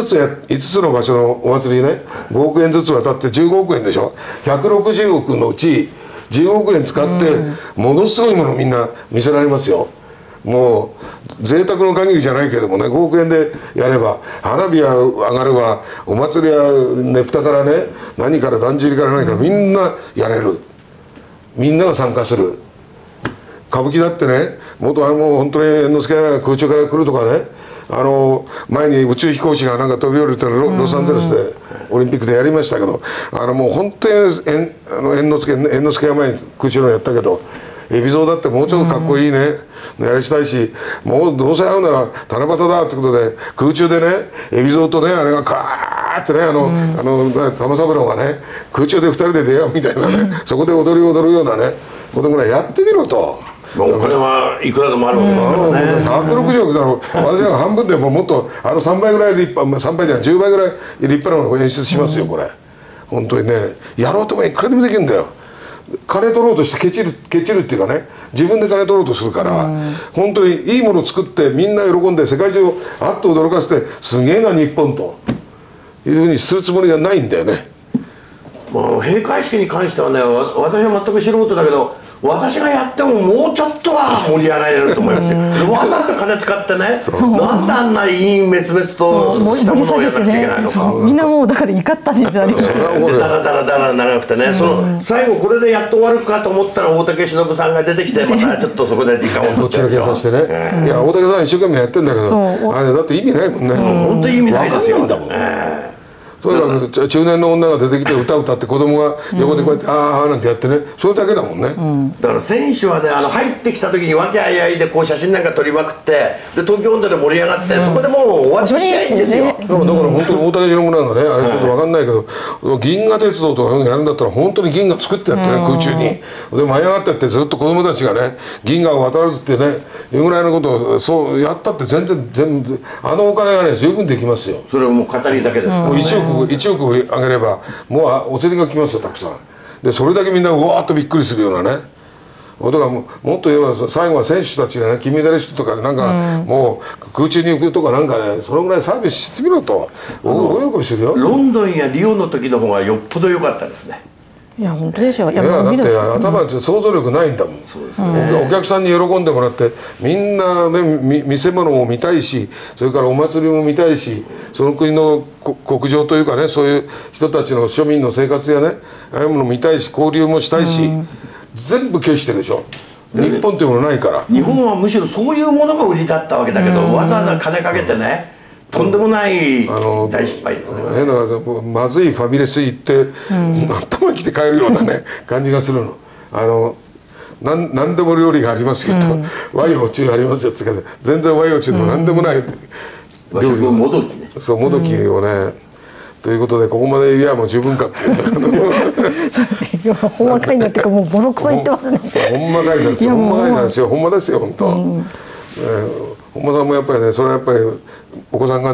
5つの場所のお祭りね5億円ずつ渡って15億円でしょ。160億のうち15億円使ってものすごいものみんな見せられますよ。もう贅沢の限りじゃないけどもね、5億円でやれば花火は上がるわ、お祭りはねぷたからね何からだんじりから何からみんなやれる、みんなが参加する。歌舞伎だってね、もう本当に猿之助が空中から来るとかね、前に宇宙飛行士がなんか飛び降りてロサンゼルスでオリンピックでやりましたけど、もう本当に猿之助が前に空中のやったけど、海老蔵だってもうちょっとかっこいいね、やりしたいし、もうどうせ会うなら七夕だってことで空中でね海老蔵とねあれがカーってね玉三郎がね空中で2人で出会うみたいなね、そこで踊るようなねことぐらいやってみろと。 お金はいくらでもあるわけですからね。 160億だろう、私が半分でもっと3倍ぐらい立派、3倍じゃない10倍ぐらい立派なのを演出しますよこれ。本当にねやろうともいくらでもできるんだよ。金取ろうとしてケチるっていうかね、自分で金取ろうとするから、本当にいいものを作ってみんな喜んで世界中をあっと驚かせてすげえな日本というふうにするつもりがないんだよね。 閉会式に関してはね、私は全く素人だけど私がやってももうちょっとは盛り上がれると思いますよ。わざと金使ってね、なんであんな陰滅々としたものをやらなくちゃいけないのか。 みんなもうだから怒ったんですよね。 ダラダラ長くてね、最後これでやっと終わるかと思ったら大竹しのぶさんが出てきて、またちょっとそこで時間を取っちゃうでしょ。 どちらけさせてね、いや大竹さん一生懸命やってんだけど、あれだって意味ないもんね。 本当に意味ないですよ。 とにかく中年の女が出てきて歌って子供が横でこうやってああなんてやってね、それだけだもんね。 だから選手はね入ってきた時に和気あいあいでこう写真なんか撮りまくって、で東京温度で盛り上がって、そこでもう終わっちゃいいんですよ。だから本当に大竹しのぶなんかね、あれちょっと分かんないけど、銀河鉄道とかやるんだったら本当に銀河作ってやってね、空中にで舞い上がってってずっと子供たちがね銀河を渡らずってねいうぐらいのことをそうやったって全然お金がね十分できますよ。 それはもう語りだけですからね。 1億あげればもうお釣りが来ますよたくさん。でそれだけみんなうわーっとびっくりするようなねことがもっと言えば最後は選手たちがね金メダリストとかでなんかもう空中に行くとかなんかねそのぐらいサービスしてみろと大喜びするよ。 ロンドンやリオの時の方がよっぽど良かったですね。 いや本当ですよ。 いやだって頭に想像力ないんだもん。そうですね。お客さんに喜んでもらってみんなね見せ物も見たいし、それからお祭りも見たいし、その国の国情というかねそういう人たちの庶民の生活やねああいうもの見たいし交流もしたいし、全部拒否してるでしょ。日本っていうものないから。 日本はむしろそういうものが売りだったわけだけど、わざわざ金かけてね。とんでもない大失敗ですね。 だからまずいファミレス行って頭にきて帰るようなね感じがするの。何でも料理がありますよと、和洋中ありますよって言って全然和洋中でも何でもない料理もどきね。 そうもどきをね。ということでここまでいやもう十分かっていうほんまかいなっていうかもうボロクソ言ってますね。 ほんまかいなんですよ。ほんまかいなんですよ。ほんまですよ本当。本間さんもやっぱりねそれはやっぱりお子さんがね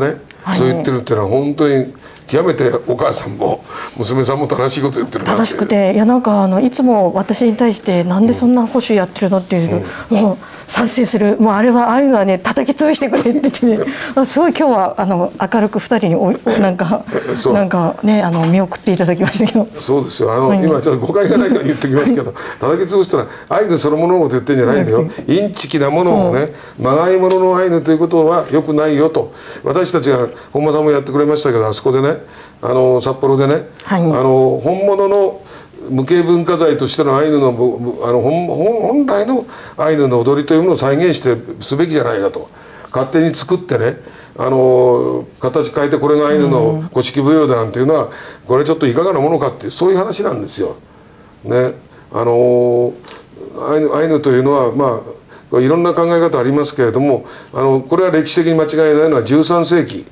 そう言ってるっていうのは本当に極めてお母さんも娘さんも正しいこと言ってるなっていう。 正しくて、いやなんかいつも私に対してなんでそんな保守やってるのっていうと、もう賛成する、もうああいうのはね叩き潰してくれって言ってね、すごい今日は明るく2人になんかね見送っていただきましたけど。 そうですよ。今ちょっと誤解がないように言ってきますけど、叩き潰したらアイヌそのもののこと言ってんじゃないんだよ。インチキなものをね、まがいもののアイヌということは良くないよと。私たちが本間さんもやってくれましたけど、あそこでね、札幌でね、本物の無形文化財としてのアイヌの本来のアイヌの踊りというものを再現してすべきじゃないかと。勝手に作ってね、形変えてこれがアイヌの古式舞踊だなんていうのはこれちょっといかがなものかっていう、そういう話なんですよ。ね、アイヌというのはまあいろんな考え方ありますけれども、これは歴史的に間違いないのは13世紀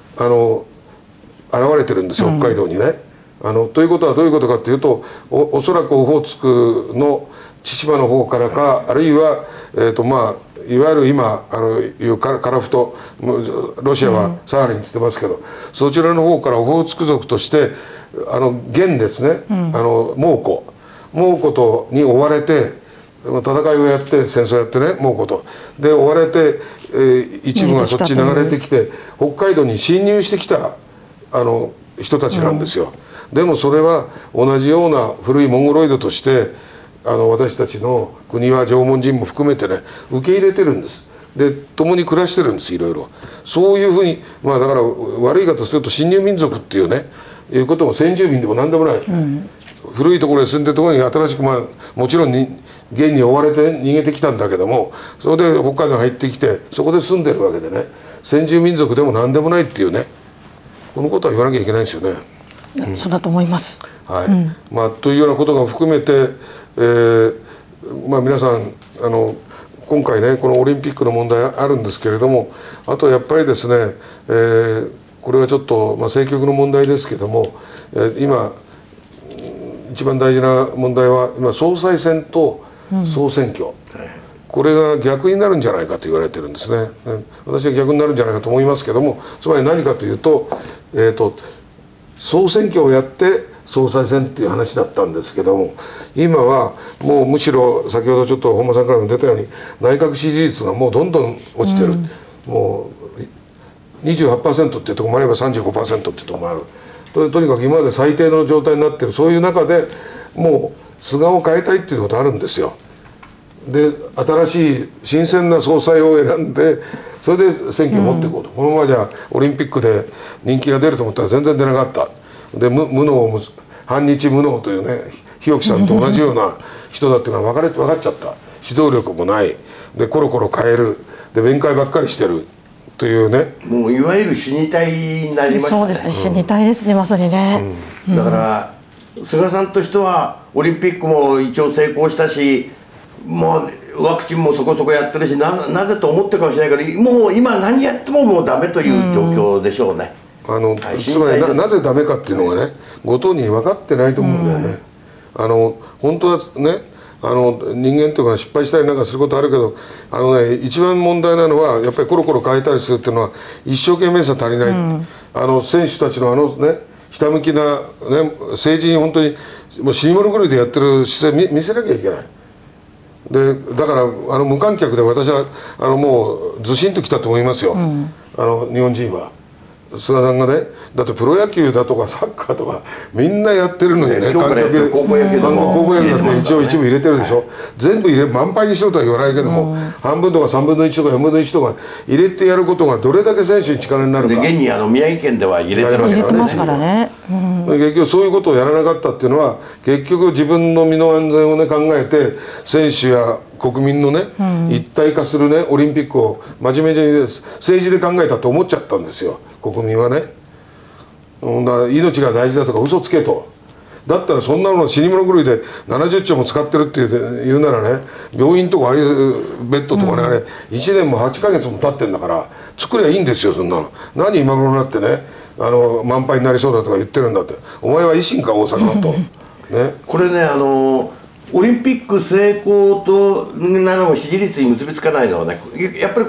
現れてるんですよ、北海道にね。ということはどういうことかというと、おそらくオホーツクの千島の方からか、あるいは、いわゆる今いうカラフト、ロシアはサハリンって言ってますけど、そちらの方からオホーツク族として元ですね、蒙古に追われて戦いをやって戦争やってね、蒙古とで追われて、一部がそっち流れてきて北海道に侵入してきた人たちなんですよ。でもそれは同じような古いモンゴロイドとして私たちの国は縄文人も含めてね受け入れてるんです。で共に暮らしてるんです、いろいろ。そういうふうにだから悪い言い方すると侵入民族っていうねいうことも先住民でも何でもない、古いところに住んでるところに新しくもちろん元に追われて逃げてきたんだけども、それで北海道に入ってきてそこで住んでるわけでね、先住民族でも何でもないっていうね、このことは言わなきゃいけないですよね。 そうだと思います。 はい。というようなことが含めて、皆さん今回ねこのオリンピックの問題あるんですけれども、あとやっぱりですね、これはちょっと政局の問題ですけども、今一番大事な問題は今総裁選と総選挙、これが逆になるんじゃないかと言われてるんですね。私は逆になるんじゃないかと思いますけども、つまり何かというと、総選挙をやって総裁選っていう話だったんですけども、今はもうむしろ先ほどちょっと本間さんからも出たように内閣支持率がもうどんどん落ちてる、もう 28% っていうところもあれば 35% っていうところもある。とにかく今まで最低の状態になってる、そういう中でもう菅を変えたいっていうことあるんですよ。で新しい新鮮な総裁を選んでそれで選挙を持っていこうと、このままじゃオリンピックで人気が出ると思ったら全然出なかった。で反日無能というね日置さんと同じような人だっていうのが分かっちゃった。指導力もないでコロコロ変えるで弁解ばっかりしてるというね、 もういわゆる死に体になりましたね。 そうですね、死に体ですね、まさにね。 だから菅さんとしてはオリンピックも一応成功したし、もうワクチンもそこそこやってるし、なぜと思ってるかもしれないけど、もう今何やってももうダメという状況でしょうね。 つまりなぜダメかっていうのがね、ご当人分かってないと思うんだよね。本当はね人間というか失敗したりなんかすることあるけど、一番問題なのはやっぱりコロコロ変えたりするっていうのは一生懸命さ足りない、選手たちのひたむきな、政治に本当にもう死に物狂いでやってる姿勢見せなきゃいけない。でだから無観客で私はもうずしんときたと思いますよ、日本人は。菅さんがね、だってプロ野球だとかサッカーとかみんなやってるのにね、観客で高校野球だって一応一部入れてるでしょ。全部満杯にしろとは言わないけども、半分とか3分の1とか4分の1とか入れてやることがどれだけ選手に力になるか。 現に宮城県では入れてますからね。 結局そういうことをやらなかったっていうのは、結局自分の身の安全をね考えて選手や国民のね、一体化するねオリンピックを真面目に政治で考えたと思っちゃったんですよ、国民はね。命が大事だとか嘘つけと。だったらそんなの死に物狂いで70兆も使ってるって言うならね、病院とかああいうベッドとかね、あれ1年も8ヶ月も経ってんだから作りゃいいんですよ、そんなの。何今頃になってね満杯になりそうだとか言ってるんだって。お前は維新か大阪のとね。 これねオリンピック成功となの支持率に結びつかないのはね、やっぱりこれ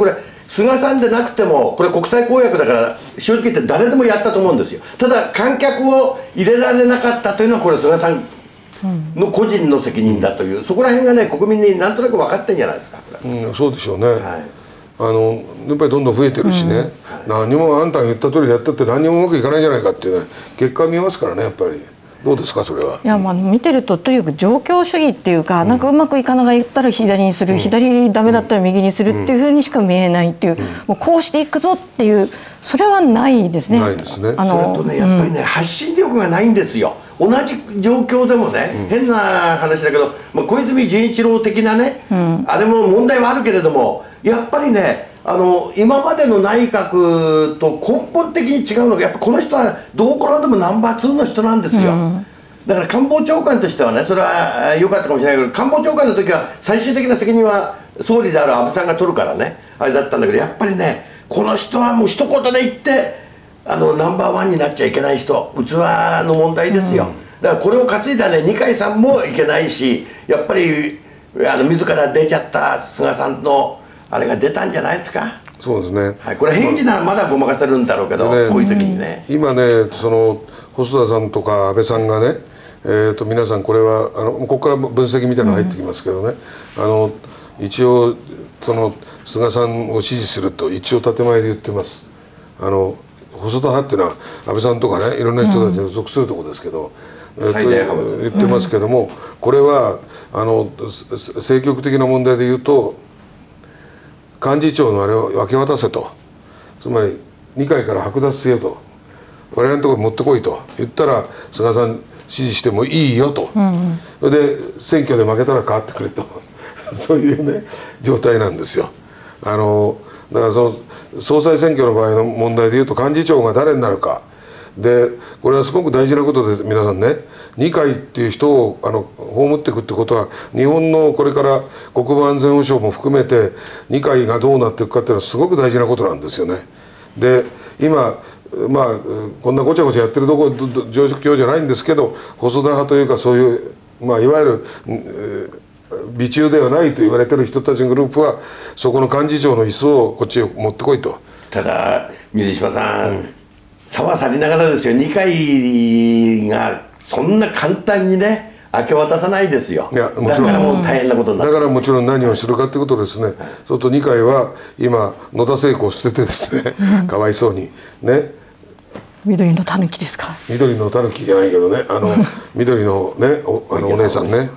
菅さんでなくてもこれ国際公約だから正直言って誰でもやったと思うんですよ。ただ観客を入れられなかったというのはこれ菅さんの個人の責任だという、そこら辺がね国民になんとなく分かってんじゃないですか。 そうでしょうね、やっぱりどんどん増えてるしね、何もあんたが言った通りやったって何もうまくいかないんじゃないかっていうね結果見ますからね。やっぱりどうですかそれは。 いや、見てるととにかく状況主義っていうか、なんかうまくいかないったら左にする、左ダメだったら右にするっていうふうにしか見えないっていう、もうこうしていくぞっていうそれはないですね。 ないですね。 それとねやっぱりね、発信力がないんですよ。同じ状況でもね、変な話だけど、小泉純一郎的なね、あれも問題はあるけれども、やっぱりね今までの内閣と根本的に違うのが、やっぱこの人はどう転んでもナンバー2の人なんですよ。だから官房長官としてはね、それは良かったかもしれないけど、官房長官の時は最終的な責任は総理である安倍さんが取るからね、あれだったんだけど、やっぱりねこの人はもう一言で言ってナンバーワンになっちゃいけない人、器の問題ですよ。だからこれを担いだね二階さんもいけないし、やっぱり自ら出ちゃった菅さんのあれが出たんじゃないですか。 そうですね、 これ平時ならまだごまかせるんだろうけど、こういう時にね、 今ね細田さんとか安倍さんがね、皆さんこれはここから分析みたいなの入ってきますけどね、一応菅さんを支持すると一応建前で言ってます。細田派っていうのは安倍さんとかねいろんな人たちに属するところですけど、言ってますけども、これは政局的な問題で言うと幹事長のあれを分け渡せと、つまり二階から剥奪せよと、我々のところに持ってこいと言ったら菅さん支持してもいいよと、それで選挙で負けたら変わってくれとそういうね状態なんですよ。だから総裁選挙の場合の問題でいうと幹事長が誰になるかで、これはすごく大事なことで、皆さんね二階っていう人を葬っていくってことは、日本のこれから国防安全保障も含めて二階がどうなっていくかっていうのはすごく大事なことなんですよね。で今こんなごちゃごちゃやってる状況じゃないんですけど、細田派というかそういう、いわゆる美中ではないと言われてる人たちのグループはそこの幹事長の椅子をこっちへ持ってこいと。 ただ水島さん、差はさりながらですよ、二階がそんな簡単にね明け渡さないですよ。だからもう大変なことになって、 だからもちろん何をするかということですね。そうすると二階は今野田聖子を捨ててですねかわいそうにね、 緑の狸ですか。 緑の狸じゃないけどね、緑のねお姉さんね、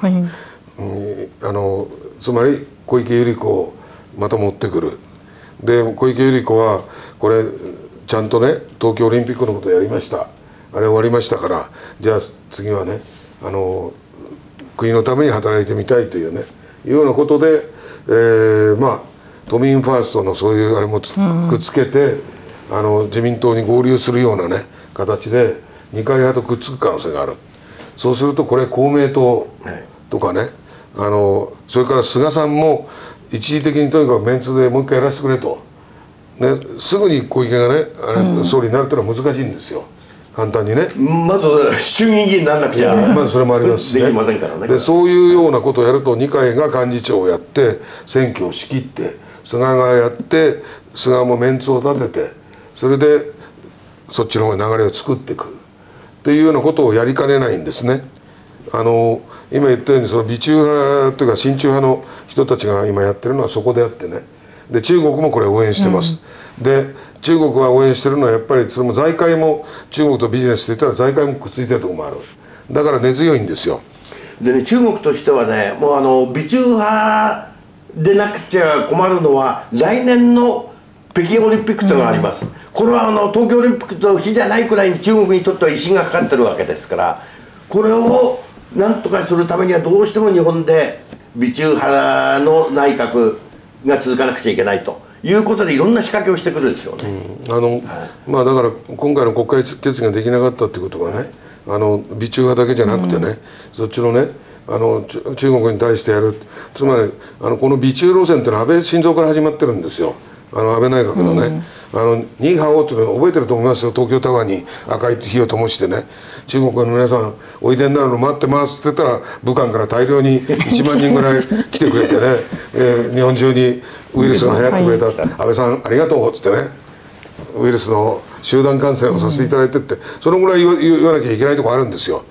つまり小池百合子をまた持ってくる。で小池百合子はこれちゃんとね東京オリンピックのことやりました、あれ終わりましたから、じゃあ次はね国のために働いてみたいというねいうようなことで、都民ファーストのそういうあれもくっつけて、自民党に合流するようなね形で二階派とくっつく可能性がある。そうするとこれ公明党とかね、それから菅さんも一時的にとにかくメンツでもう一回やらせてくれと、ね、すぐに小池がね総理になるというのは難しいんですよ、簡単にね。 まず衆議院議員にならなくちゃまずそれもありますしね。 できませんからね。 でそういうようなことをやると二階が幹事長をやって選挙を仕切って菅がやって菅もメンツを立てて、それでそっちの方に流れを作っていくっていうようなことをやりかねないんですね。今言ったように美中派というか親中派の人たちが今やってるのはそこであってね、で中国もこれを応援してます、で中国は応援してるのはやっぱりそれも財界も中国とビジネスって言ったら財界もくっついてるところもある、だから根強いんですよ。 でね、中国としてはねもう美中派でなくちゃ困るのは来年の北京オリンピックというのがあります、これは東京オリンピックと比じゃないくらいに中国にとっては威信がかかってるわけですから、これをなんとかするためにはどうしても日本で美中派の内閣が続かなくちゃいけないということでいろんな仕掛けをしてくるんですよね。 だから今回の国会決議ができなかったっていうことはね、美中派だけじゃなくてね、そっちのね中国に対してやる、つまりこの美中路線っていうのは安倍晋三から始まってるんですよ。 安倍内閣のね、ニーハオというのを覚えてると思いますよ。東京タワーに赤い火を灯してね、中国の皆さんおいでになるの待ってますって言ったら、武漢から大量に1万人ぐらい来てくれてね、日本中にウイルスが流行ってくれた、安倍さんありがとうっつってね、ウイルスの集団感染をさせていただいてって、そのぐらい言わなきゃいけないところあるんですよ。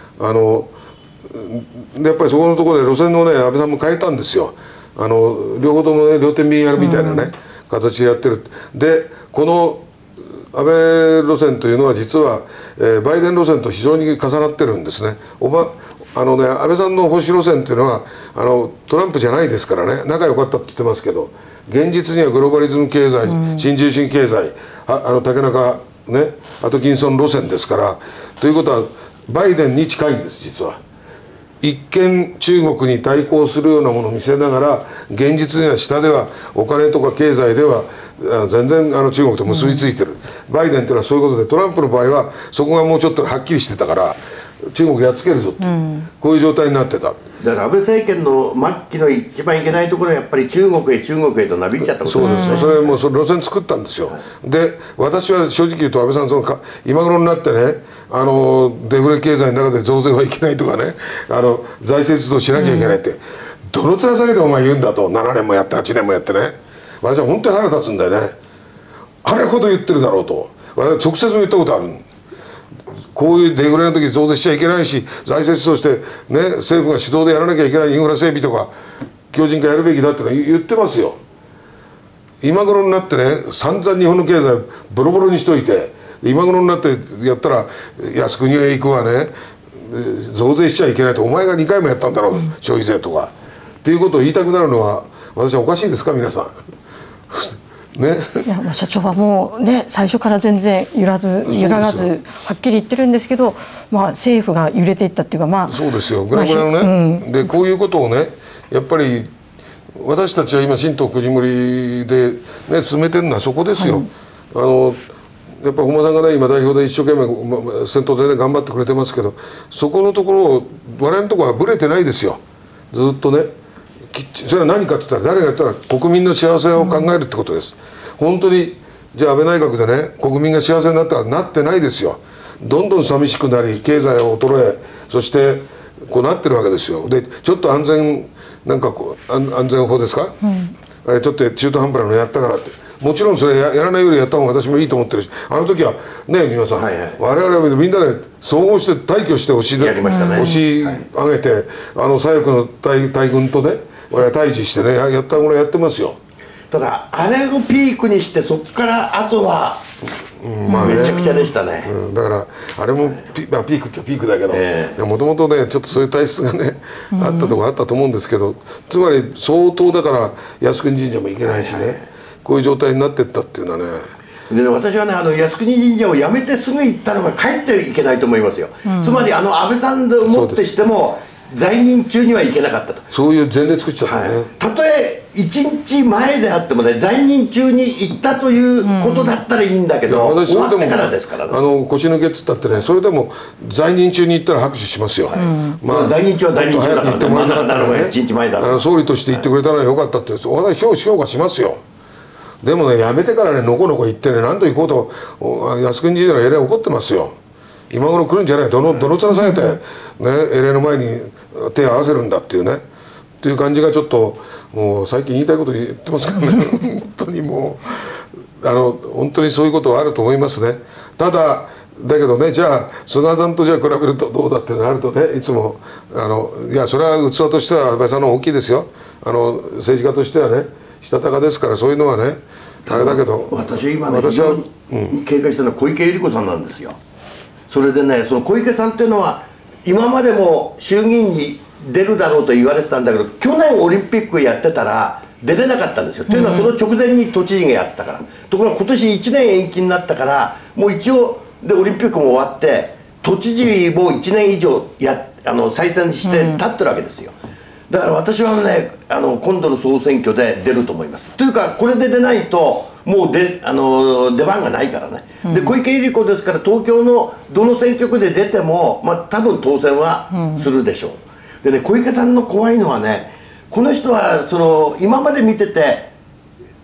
でやっぱりそこのところで路線のね、安倍さんも変えたんですよ。両方ともね、両天秤やるみたいなね、形でやってる。でこの安倍路線というのは実は、バイデン路線と非常に重なってるんですね。安倍さんの保守路線っていうのはトランプじゃないですからね、仲良かったって言ってますけど、現実にはグローバリズム経済、新自由主義経済、竹中ね、アトキンソン路線ですから。ということはバイデンに近いんです。実は一見中国に対抗するようなものを見せながら、現実には下ではお金とか経済では全然中国と結びついてる、バイデンというのはそういうことで、トランプの場合はそこがもうちょっとはっきりしてたから、中国やっつけるぞって、こういう状態になってた。 だから安倍政権の末期の一番いけないところはやっぱり中国へとなびいちゃったことそうですよ。それもう路線作ったんですよ。で私は正直言うと安倍さん今頃になってね、デフレ経済の中で増税はいけないとかね、財政出動しなきゃいけないって、どの面下げてお前言うんだと。7年もやって8年もやってね、私は本当に腹立つんだよね。あれほど言ってるだろうと。我々直接も言ったことある。こういうデフレの時増税しちゃいけないし、財政出動してね、政府が主導でやらなきゃいけないインフラ整備とか強靭化やるべきだってのは言ってますよ。今頃になってね、散々日本の経済ボロボロにしといて、今頃になってやったら靖国へ行くわね、増税しちゃいけないと、お前が2回もやったんだろう、消費税とかっていうことを言いたくなるのは、私はおかしいですか皆さんね、 いや社長はもうね、最初から全然揺らがずはっきり言ってるんですけど、政府が揺れていったっていうか、そうですよ、 ぐらぐらのね、でこういうことをね、やっぱり私たちは今新党くじむりで、ね、進めてるのはそこですよ。やっぱ本間さんがね今代表で一生懸命先頭でね頑張ってくれてますけど、そこのところを我々のところはぶれてないですよ。ずっとね、それは何かって言ったら、誰が言ったら国民の幸せを考えるってことです。本当にじゃあ安倍内閣でね国民が幸せになったら、なってないですよ。どんどん寂しくなり、経済は衰え、そしてこうなってるわけですよ。でちょっと安全法ですか、あれちょっと中途半端なのやったからって、もちろんそれやらないよりやった方が私もいいと思ってるし、あの時はね皆さん、我々はみんなで総合して大挙して押し上げて、左翼の大軍とね我々対峙してねやったものやってますよ。 ただあれをピークにして、そこからあとはめちゃくちゃでしたね。 だからあれもピークっちゃピークだけど、もともとねちょっとそういう体質がねあったとこあったと思うんですけど、つまり相当だから靖国神社も行けないしね、こういう状態になってったっていうのはね。 で私はね、靖国神社を辞めてすぐ行ったのが帰っていけないと思いますよ。つまり安倍さんでもってしても在任中には行けなかったと。 そういう前例作っちゃったね。 たとえ1日前であってもね、在任中に行ったということだったらいいんだけど、終わってからですからね。 腰抜けっつったってね、それでも在任中に行ったら拍手しますよ。 在任中は在任中だからね、真ん中だろうが1日前だろう。 総理として言ってくれたのはよかったって、私評価しますよ。でもね、辞めてからね、のこのこ言ってね、何度行こうと靖国神社のえらい怒ってますよ。今頃来るんじゃない、どの面下げて、ね、えらいの前に手を合わせるんだっていうね、っていう感じがちょっともう最近言いたいこと言ってますからね本当にもう本当にそういうことはあると思いますね。ただだけどね、じゃあ菅さんとじゃあ比べるとどうだってなるとね、いつもいやそれは器としては安倍さんの方が大きいですよ。政治家としてはねしたたかですから、そういうのはねあれだけど、 私今ね非常に警戒してるのは小池百合子さんなんですよ。それでね、その小池さんっていうのは今までも衆議院に出るだろうと言われてたんだけど、去年オリンピックやってたら出れなかったんですよ。というのはその直前に都知事がやってたから。ところが今年1年延期になったから、もう一応でオリンピックも終わって都知事も1年以上再選して立ってるわけですよ。だから私はね今度の総選挙で出ると思います。というかこれで出ないともう出番がないからね。で小池百合子ですから、東京のどの選挙区で出ても多分当選はするでしょう。でね、小池さんの怖いのはね、この人は今まで見てて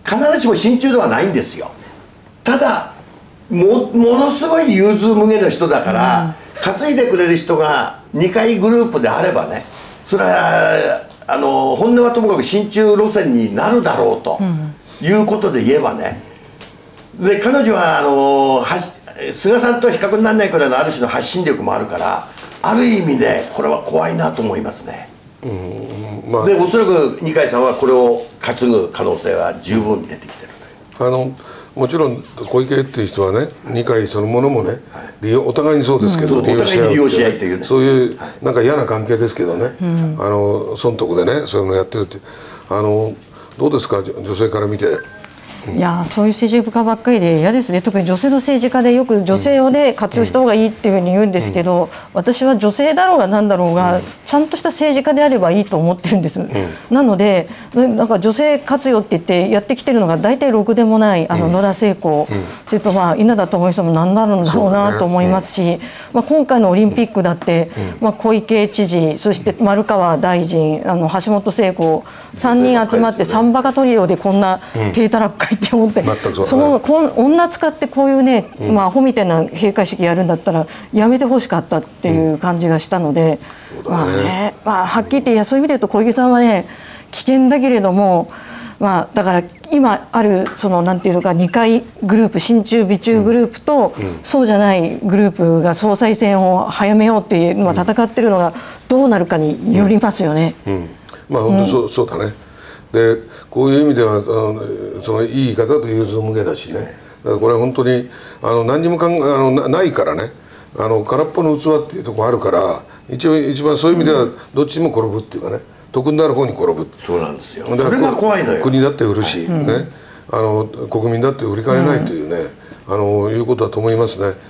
必ずしも親中ではないんですよ。ただものすごい融通無碍の人だから、担いでくれる人が2回グループであればね、それは本音はともかく親中路線になるだろうということで言えばね、で彼女は菅さんと比較にならないくらいのある種の発信力もあるから、ある意味でこれは怖いなと思いますね。でおそらく二階さんはこれを担ぐ可能性は十分出てきてると。 もちろん小池っていう人はね、二階そのものもね、お互いにそうですけど、 お互いに利用し合いというね、 そういうなんか嫌な関係ですけどね、損得でねそういうのやってるって、どうですか女性から見て。 いやそういう政治家ばっかりで嫌ですね。特に女性の政治家でよく女性をね活用した方がいいっていうふうに言うんですけど、私は女性だろうが何だろうがちゃんとした政治家であればいいと思ってるんです。なのでなんか女性活用って言ってやってきてるのが大体ろくでもない野田聖子、それと稲田朋美さんも何だろうなと思いますし、今回のオリンピックだって小池知事、そして丸川大臣、橋本聖子3人集まってサンバカトリオでこんな低たらく会って思って、その女使ってこういうね、アホみたいな閉会式やるんだったらやめてほしかったっていう感じがしたので、はっきり言って、いやそういう意味で言うと小池さんはね危険だけれども、だから今あるなんていうのか、2回グループ、親中美中グループと、そうじゃないグループが総裁選を早めようっていうのは戦ってるのがどうなるかによりますよね。 本当そうだね。でこういう意味ではそのいい言い方と融通無碍だしね、だからこれは本当に何にもないからね、空っぽの器っていうところあるから、一番そういう意味ではどっちも転ぶっていうかね、得になる方に転ぶ。 そうなんですよ。それが怖いのよ。 国だって売るし、ね、国民だって売りかねないというね、いうことだと思いますね。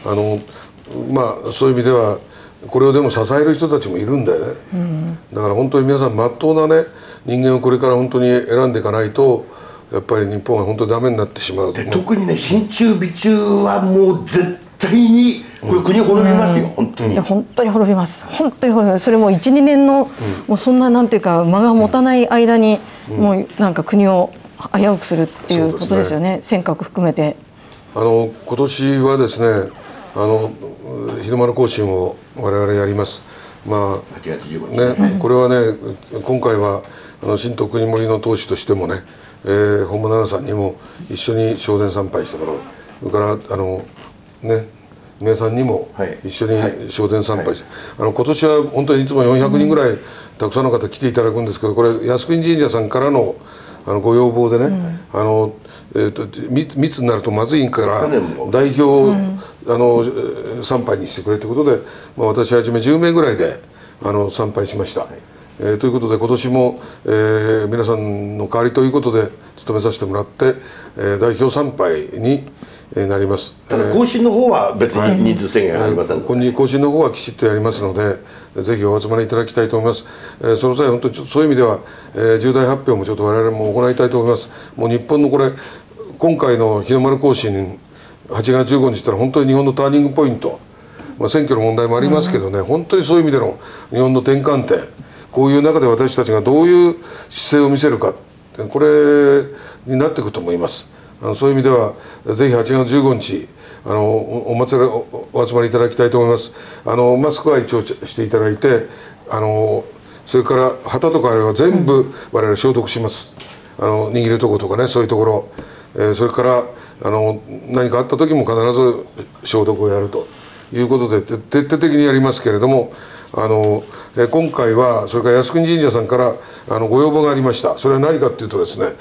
そういう意味ではこれをでも支える人たちもいるんだよね。だから本当に皆さん真っ当なね人間をこれから本当に選んでいかないと、やっぱり日本は本当にダメになってしまう。 で特にね親中美中はもう絶対にこれ国滅びますよ、本当に。 本当に滅びます。本当に滅びます。それも1、2年のもうそんななんていうか間が持たない間にもうなんか国を危うくするっていうことですよね。尖閣含めて。 今年はですね日の丸行進を我々やります。 8月15日ね、これはね今回は新党くにもりの党首としてもね、本間奈々さんにも一緒に正殿参拝してもらう。それから皆さんにも一緒に正殿参拝して、今年は本当にいつも400人ぐらいたくさんの方来ていただくんですけど、これ靖国神社さんからのご要望でね、密になるとまずいから代表参拝にしてくれということで、私はじめ10名ぐらいで参拝しました。ということで今年も、皆さんの代わりということで務めさせてもらって、代表参拝になります。 ただ行進の方は別に人数制限ありませんので、 行進の方はきちっとやりますので、ぜひお集まりいただきたいと思います。その際本当にちょっとそういう意味では、重大発表もちょっと我々も行いたいと思います。もう日本のこれ今回の日の丸行進8月15日ったら本当に日本のターニングポイント、選挙の問題もありますけどね、本当にそういう意味での日本の転換点、こういう中で私たちがどういう姿勢を見せるか、これになっていくと思います。そういう意味ではぜひ8月15日お祭りお集まりいただきたいと思います。マスクは一応していただいて、それから旗とかあれば全部我々消毒します。握るとことかね、そういうところ、それから何かあった時も必ず消毒をやるということで徹底的にやりますけれども、今回はそれから靖国神社さんからご要望がありました。それは何かっていうとですね、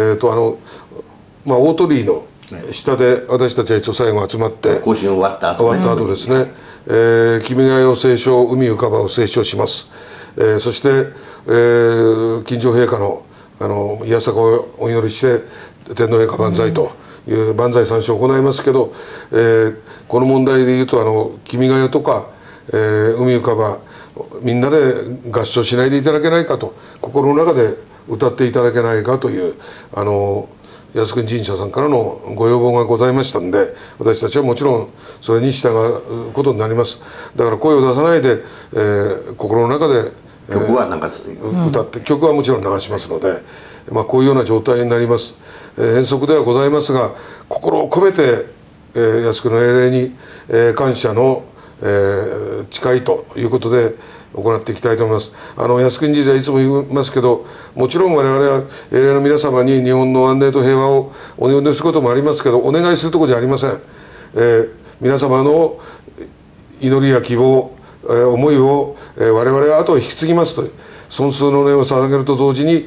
大鳥居の下で私たちは一応最後集まって行進終わった後ですね、君が代を斉唱、海浮かばを斉唱します。そして、金城陛下のいやさかをお祈りして天皇陛下万歳という万歳三唱を行いますけど、この問題でいうと君が代とか、海浮かばみんなで合唱しないでいただけないかと、心の中で歌っていただけないかという靖国神社さんからのご要望がございましたんで、私たちはもちろんそれに従うことになります。だから声を出さないで、心の中で、 曲は流すという、 歌って曲はもちろん流しますので、こういうような状態になります。遠足ではございますが、心を込めて、靖国の英霊に、感謝の、誓いということで行っていきたいと思います。靖国神社いつも言いますけど、もちろん我々は英霊の皆様に日本の安寧と平和をお祈りすることもありますけど、お願いするところじゃありません。皆様の祈りや希望、思いを、我々は後を引き継ぎますという尊崇の念を捧げると同時に、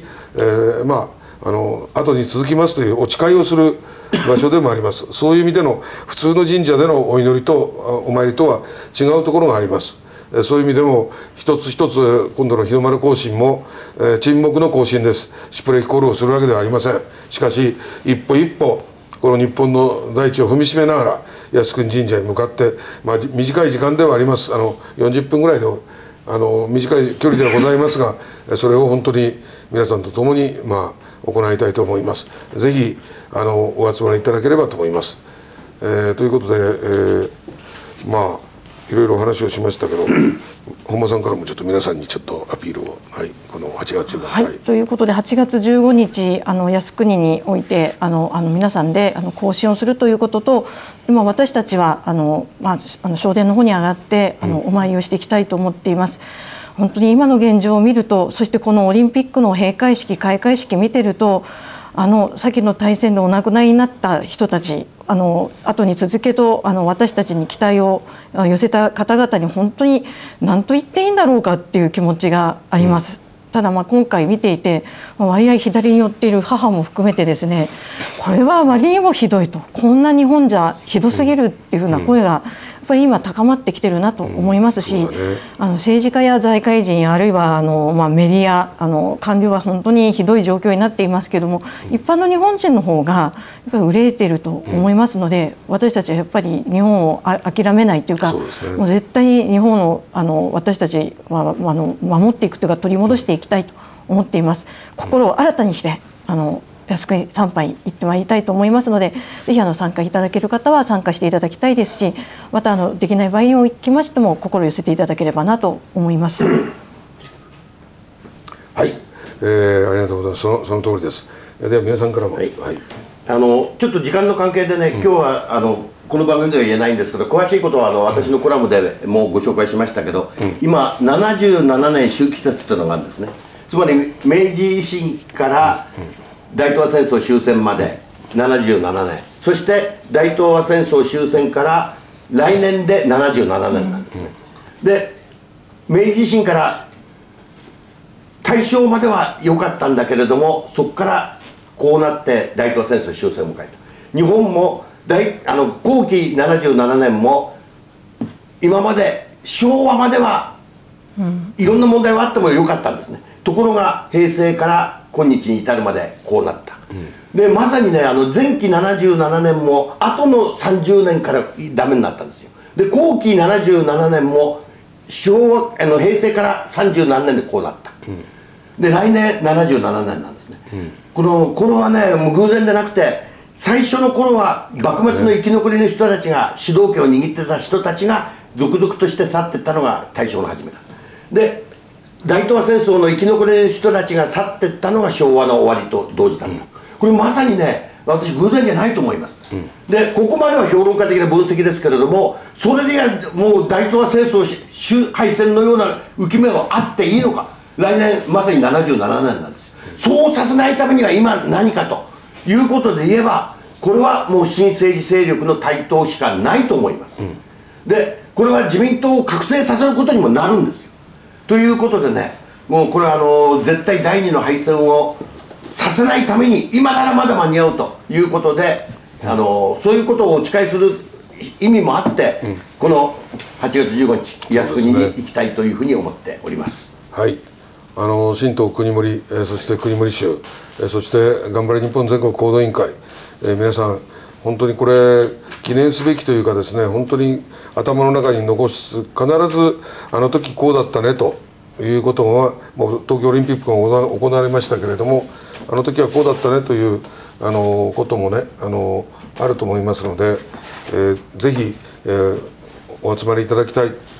後に続きますというお誓いをする場所でもあります。そういう意味での普通の神社でのお祈りとお参りとは違うところがあります。そういう意味でも一つ一つ今度の日の丸行進も、沈黙の行進です。シュプレヒコールをするわけではありません。しかし一歩一歩この日本の大地を踏みしめながら靖国神社に向かって、短い時間ではあります。40分ぐらいで短い距離ではございますが、それを本当に皆さんと共に行いたいと思います。ぜひお集まりいただければと思います。ということで、いろいろお話をしましたけど、本間さんからもちょっと皆さんにちょっとアピールを、この8月15日、 ということで8月15日靖国において皆さんで行進をするということと、今私たちは正殿の方に上がってお参りをしていきたいと思っています。本当に今の現状を見ると、そしてこのオリンピックの閉会式開会式見てると、先の大戦でお亡くなりになった人たち、後に続けと私たちに期待を寄せた方々に本当に何と言っていいんだろうかっていう気持ちがあります。ただ今回見ていて、割合左に寄っている母も含めてですね、これはあまりにもひどいと、こんな日本じゃひどすぎるっていうふうな声がやっぱり今高まってきてるなと思いますし、政治家や財界人、あるいはメディア官僚は本当にひどい状況になっていますけれども、一般の日本人の方がやっぱり憂えていると思いますので、私たちはやっぱり日本を諦めないというか、もう絶対に日本を私たちは守っていくというか取り戻していきたいと思っています。心を新たにして靖国参拝行ってまいりたいと思いますので、ぜひ参加いただける方は参加していただきたいですし、またできない場合におきましても心を寄せていただければなと思います。 はい、ありがとうございます。その通りです。では皆さんからも、ちょっと時間の関係でね、今日はこの番組では言えないんですけど、詳しいことは私のコラムでもうご紹介しましたけど、今77年周期説というのがあるんですね。つまり明治維新から大東亜戦争終戦まで77年、そして大東亜戦争終戦から来年で77年なんですね。で明治維新から大正までは良かったんだけれども、そこからこうなって大東亜戦争終戦を迎えた。日本も後期77年も今まで昭和まではいろんな問題はあっても良かったんですね。ところが平成から今日に至るまでこうなった。でまさにね前期77年も後の30年からダメになったんですよ。で後期77年も平成から30何年でこうなった。で来年77年なんですね。これはねもう偶然でなくて、最初の頃は幕末の生き残りの人たちが主導権を握ってた人たちが続々として去っていったのが大正の初めだ。で大東亜戦争の生き残りの人たちが去っていったのが昭和の終わりと同時だった。これまさにね私偶然じゃないと思います。でここまでは評論家的な分析ですけれども、それでもう大東亜戦争敗戦のような浮き目があっていいのか。来年まさに77年なんです。そうさせないためには今何かということで言えば、これはもう新政治勢力の台頭しかないと思います。でこれは自民党を覚醒させることにもなるんですよ。ということでね、もうこれは絶対第二の敗戦をさせないために今ならまだ間に合うということで、そういうことをお誓いする意味もあって、この8月15日靖国に行きたいというふうに思っております。 はい、新党国盛、そして国盛衆、そして頑張れ日本全国行動委員会、皆さん本当にこれ記念すべきというかですね、本当に頭の中に残す、必ずあの時こうだったねということは、もう東京オリンピックが行われましたけれども、あの時はこうだったねということもねあると思いますので、ぜひ、お集まりいただきたい。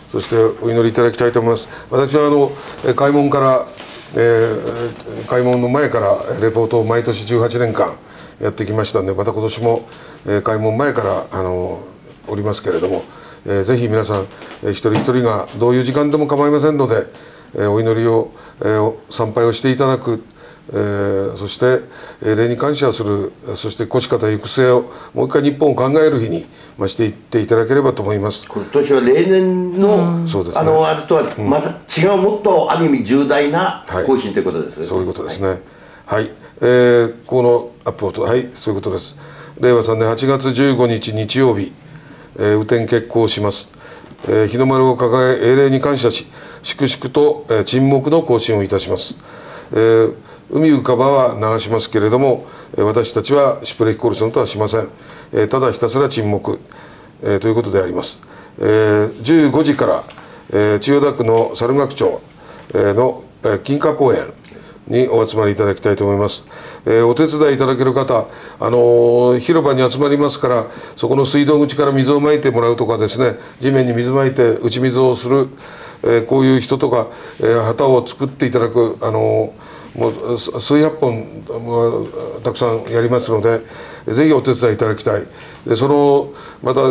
そしてお祈りいただきたいと思います。私は開門から、開門の前からレポートを毎年18年間やってきましたんで、また今年も、開門前からおりますけれども、ぜひ皆さん、一人一人がどういう時間でも構いませんので、お祈りを、参拝をしていただく、そして礼に感謝する、そして越し方行く末をもう一回日本を考える日にしていっていただければと思います。 今年は例年の、そうですね、あれとはまた違う、もっとある意味重大な更新ということですね。 そういうことですね。はい、このアップをと、はい、そういうことです。令和3年8月15日日曜日、雨天決行します。日の丸を掲げ英霊に感謝し、粛々と、沈黙の行進をいたします。海浮かばは流しますけれども、私たちはシュプレヒコルソンとはしません。ただひたすら沈黙、ということであります。15時から、千代田区の猿楽町、の、金華公園にお集まりいただきたいと思います。お手伝いいただける方、広場に集まりますから、そこの水道口から水をまいてもらうとかですね、地面に水まいて打ち水をする、こういう人とか、旗を作っていただく、もう数百本たくさんやりますので、ぜひお手伝いいただきたい。でまた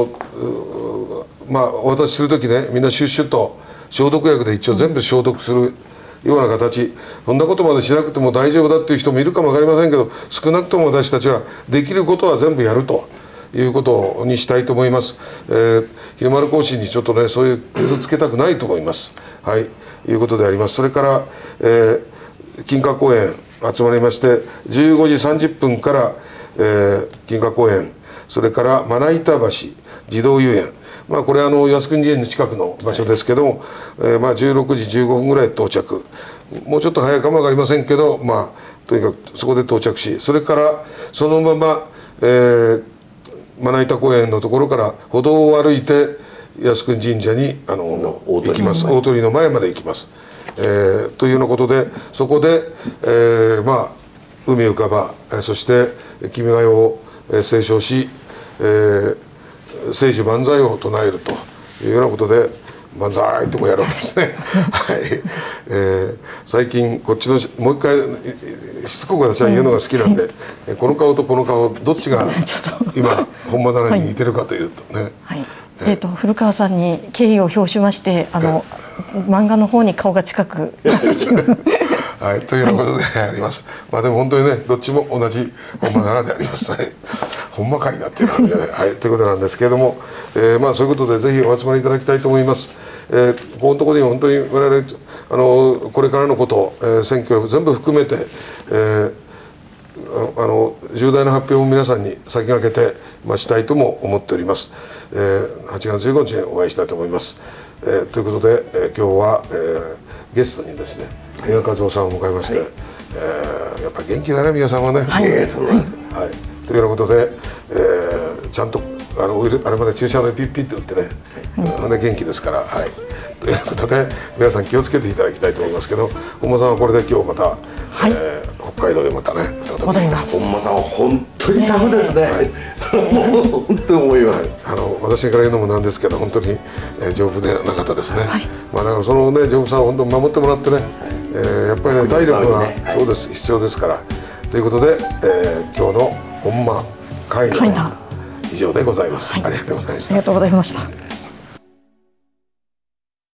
お渡しする時ね、みんなシュッシュッと消毒薬で一応全部消毒するような形、そんなことまでしなくても大丈夫だっていう人もいるかも分かりませんけど、少なくとも私たちはできることは全部やるということにしたいと思います。日の丸行進にちょっとね、そういう傷つけたくないと思います。はい、いうことであります。それから、金華公園集まりまして、15時30分から、金華公園、それからまな板橋児童遊園、これ靖国寺園の近くの場所ですけども、16時15分ぐらい到着、もうちょっと早いかも分かりませんけど、とにかくそこで到着し、それからそのまま、まな板公園のところから歩道を歩いて靖国神社に行きます。大鳥の前まで行きます。というようなことで、そこで、海浮かば、そして「君が代」を斉唱し、聖樹万歳を唱えるというようなことで、万歳ってこうやるわけですね。はい、最近こっちのもう一回しつこく私は言うのが好きなんで、この顔とこの顔どっちが今本間奈良に似てるかというとね、 古川さんに敬意を表しまして、漫画の方に顔が近くはい、というようなことであります。でも本当にね、どっちも同じ本間奈良であります。はい、本間会だっていうのはね、はい、ということなんですけれども、そういうことでぜひお集まりいただきたいと思います。ここのところに本当に我々これからのこと、選挙全部含めて、重大な発表を皆さんに先駆けて、したいとも思っております。8月15日にお会いしたいと思います。ということで、今日は、ゲストにですね、三輪和夫さんを迎えまして、やっぱり元気だね、三輪さんはね。はい、というようなことで、ちゃんとあれまで注射のピッピッと打ってね、元気ですから。はい、ということで皆さん気をつけていただきたいと思いますけど、本間さんはこれで今日また、北海道へまたね戻ります。 本間さんは本当にタフですね。それはもう本当に思います。 私から言うのもなんですけど、本当に丈夫でなかったですね。だからそのね、丈夫さを本当に守ってもらってね、やっぱりね、体力がそうです、必要ですから。ということで、今日の本間会談以上でございます。ありがとうございました。 ありがとうございました。